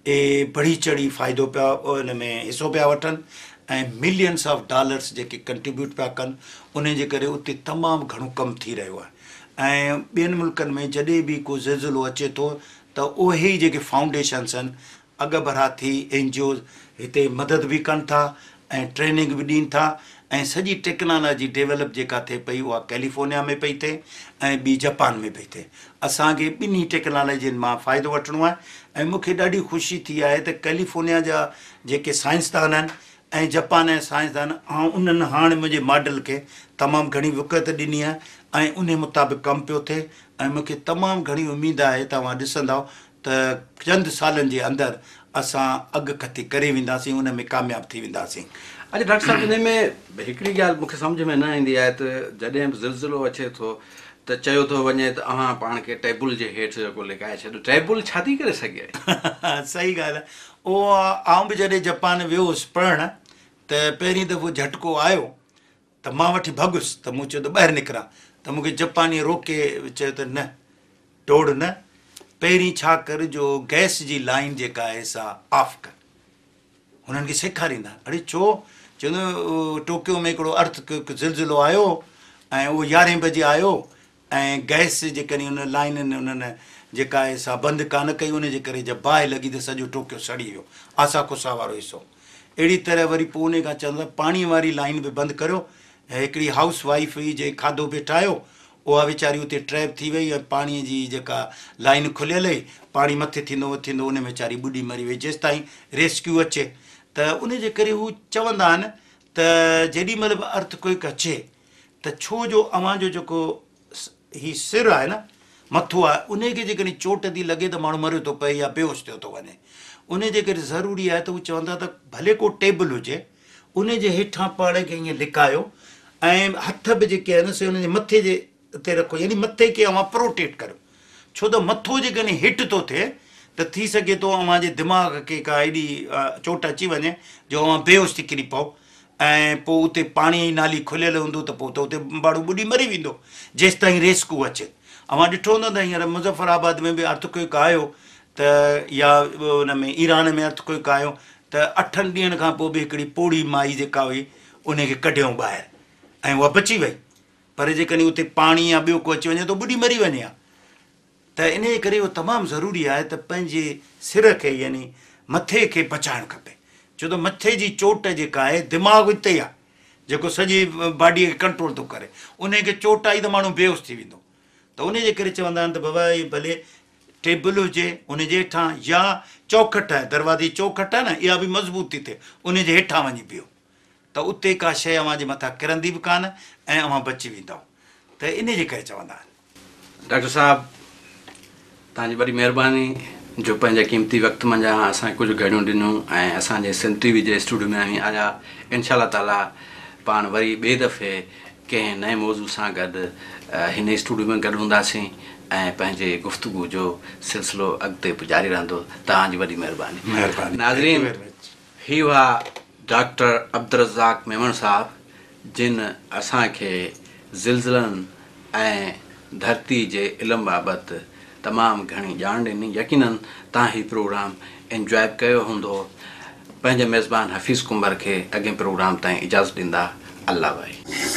ए बढ़ी चढ़ी फ़ाइदो पिया उन में हिसो पिया वठनि ऐं मिलियन्स ऑफ डॉलर्स जेके कंट्रीब्यूट पिया कनि, उन जे करे उते तमामु घणो कमु थी रहियो आहे। ऐं ॿियनि मुल्कनि में जॾहिं बि को ज़िलज़िलो अचे थो त उहे ई जेके फाउंडेशन्स आहिनि अॻभरा थी एन जी ओ हिते मदद बि कनि था ऐं ट्रेनिंग बि ॾियनि था ऐं सॼी टेक्नोलॉजी डेवलप जेका थिए पई उहा कैलिफोर्निया में पई थिए ऐं ॿी जापान में पई थिए। असांखे ॿिन्ही टेक्नोलॉजियुनि मां फ़ाइदो वठिणो आहे ऐं मूंखे ॾाढी ख़ुशी थी आहे त कैलिफोर्निया जा जेके साइंसदान आहिनि ऐं जापान जा साइंसदान ऐं उन्हनि हाणे मुंहिंजे मॉडल खे तमामु घणी विकत ॾिनी आहे ऐं उन मुताबिक़ कमु पियो थिए ऐं मूंखे तमामु घणी उमेदु आहे त तव्हां ॾिसंदव त चंद सालनि जे अंदरि असां अॻकथी करे वेंदासीं, उन में कामयाबु थी वेंदासीं। अच्छा डॉक्टर साहब, इन में हिकिड़ी ॻाल्हि मूंखे सम्झ में न ईंदी आहे त जॾहिं बि ज़िलज़िलो अचे थो त चयो थो वञे त अव्हां पाण खे टेबल जे हेठि जेको लिकाए छॾियो, टेबल छा थी करे सघे? सही ॻाल्हि आहे। उहो आउं बि जॾहिं जापान वियो हुउसि पढ़णु त पहिरीं दफ़ो झटको आयो त मां वठी भॻुसि त मूं चयो त ॿाहिरि निकिरां त मूंखे जापानी रोके चयो त न डोड़ न, पहिरीं छा कर जो गैस जी लाइन जेका आहे सा ऑफ कर। हुननि खे सेखारींदा। अड़े छो? चवंदो टोकियो में हिकिड़ो अर्थ ज़िलज़िलो आयो ऐं उहो यारहें बजे आयो ऐं गैस जेकॾहिं हुन लाइननि उन्हनि जेका आहे सा बंदि कान कई, उन जे करे जब बाहि लॻी त सॼो टोकियो सड़ी वियो, आसाकुसा वारो हिसो। अहिड़ी तरह वरी पोइ उन खां चवंदा पाणी वारी लाइन बि बंदि करियो। हिकिड़ी हाउस वाइफ हुई जे खाधो बि ठाहियो, उहा वीचारी उते ट्रैप थी वई ऐं पाणीअ जी जेका लाइन खुलियल हुई, पाणी मथे थींदो थींदो उन में वीचारी ॿुॾी मरी वई जेसि ताईं रेस्क्यू अचे। त उन जे करे हू चवंदा आहिनि त जेॾी महिल बि अर्थक्वेक अचे त छो जो अव्हांजो जेको ही सिर आहे न, मथो आहे, उन खे जेकॾहिं चोट थी लॻे त माण्हू मरियो थो पए या बेहोश थियो थो वञे। उन जे करे ज़रूरी आहे त हू चवंदा त भले को टेबल हुजे उन जे हेठां पाण खे ईअं लिकायो ऐं हथ बि जेके आहिनि से उन जे मथे जे ते रखो, यानी मथे खे अव्हां प्रोटेक्ट करियो। छो त मथो जेकॾहिं हिट थो थिए त थी सघे थो अव्हांजे दिमाग़ खे का एॾी चोट अची वञे जो अव्हां बेहोश थी किरी पओ ऐं पोइ उते पाणीअ जी नाली खुलियल हूंदो त पोइ त उते माण्हू ॿुॾी मरी वेंदो जेसि ताईं रेस्क्यू अचे। अव्हां ॾिठो हूंदो त हींअर मुज़फ़राबाद में बि अर्थक्वेक आयो त या उन में ईरान में अर्थक्वेक आयो त अठनि ॾींहंनि खां पोइ बि हिकिड़ी पोड़ी माई जेका हुई उनखे कढियऊं ॿाहिरि ऐं उहा बची वई। पर जेकॾहिं उते पाणी या ॿियो को अची वञे त ॿुॾी मरी वञे हा। त इन जे करे उहो तमामु ज़रूरी आहे त पंहिंजे सिर खे यानी मथे खे बचाइणु खपे। छो त मथे जी चोट जेका आहे दिमाग़ु हिते आहे जेको सॼी बॉडीअ खे कंट्रोल थो करे, उनखे चोट आई त माण्हू बेहोश थी वेंदो। त उन जे करे चवंदा आहिनि त बाबा भले टेबल हुजे उन जे हेठां या चौखट आहे, दरवाज़े जी चौखट आहे न, इहा बि मज़बूत थी थिए, उन जे हेठां वञी पियो त उते का शइ अव्हांजे मथां किरंदी बि कान ऐं अव्हां बची वेंदव। त इन जे करे चवंदा आहिनि। डॉक्टर साहब तव्हांजी वॾी महिरबानी जो पंहिंजे क़ीमती वक़्तु मंझां असां कुझु घड़ियूं ॾिनूं ऐं असांजे सिंध टीवी जे स्टूडियो में आहीं आया इनशा ताला पाण वरी ॿिए दफ़े कंहिं नए मौज़ू सां गॾु हिन स्टूडियो में गॾु हूंदासीं ऐं पंहिंजे गुफ़्तगू जो सिलसिलो अॻिते बि जारी रहंदो। तव्हांजी वॾी महिरबानी। महिरबानी नाज़रीन, ही हुआ डॉक्टर अब्दुल रज़ाक मेमण साहब जिन असांखे ज़िलज़िलनि ऐं धरती जे इल्म बाबति तमामु घणी ॼाण ॾिनी। यकीनन तव्हां ही प्रोग्राम इंजॉय कयो हूंदो। पंहिंजे मेज़बान हफ़ीज़ कुंबर खे अॻे प्रोग्राम ताईं इजाज़त ॾींदा। अल्लाह भाई।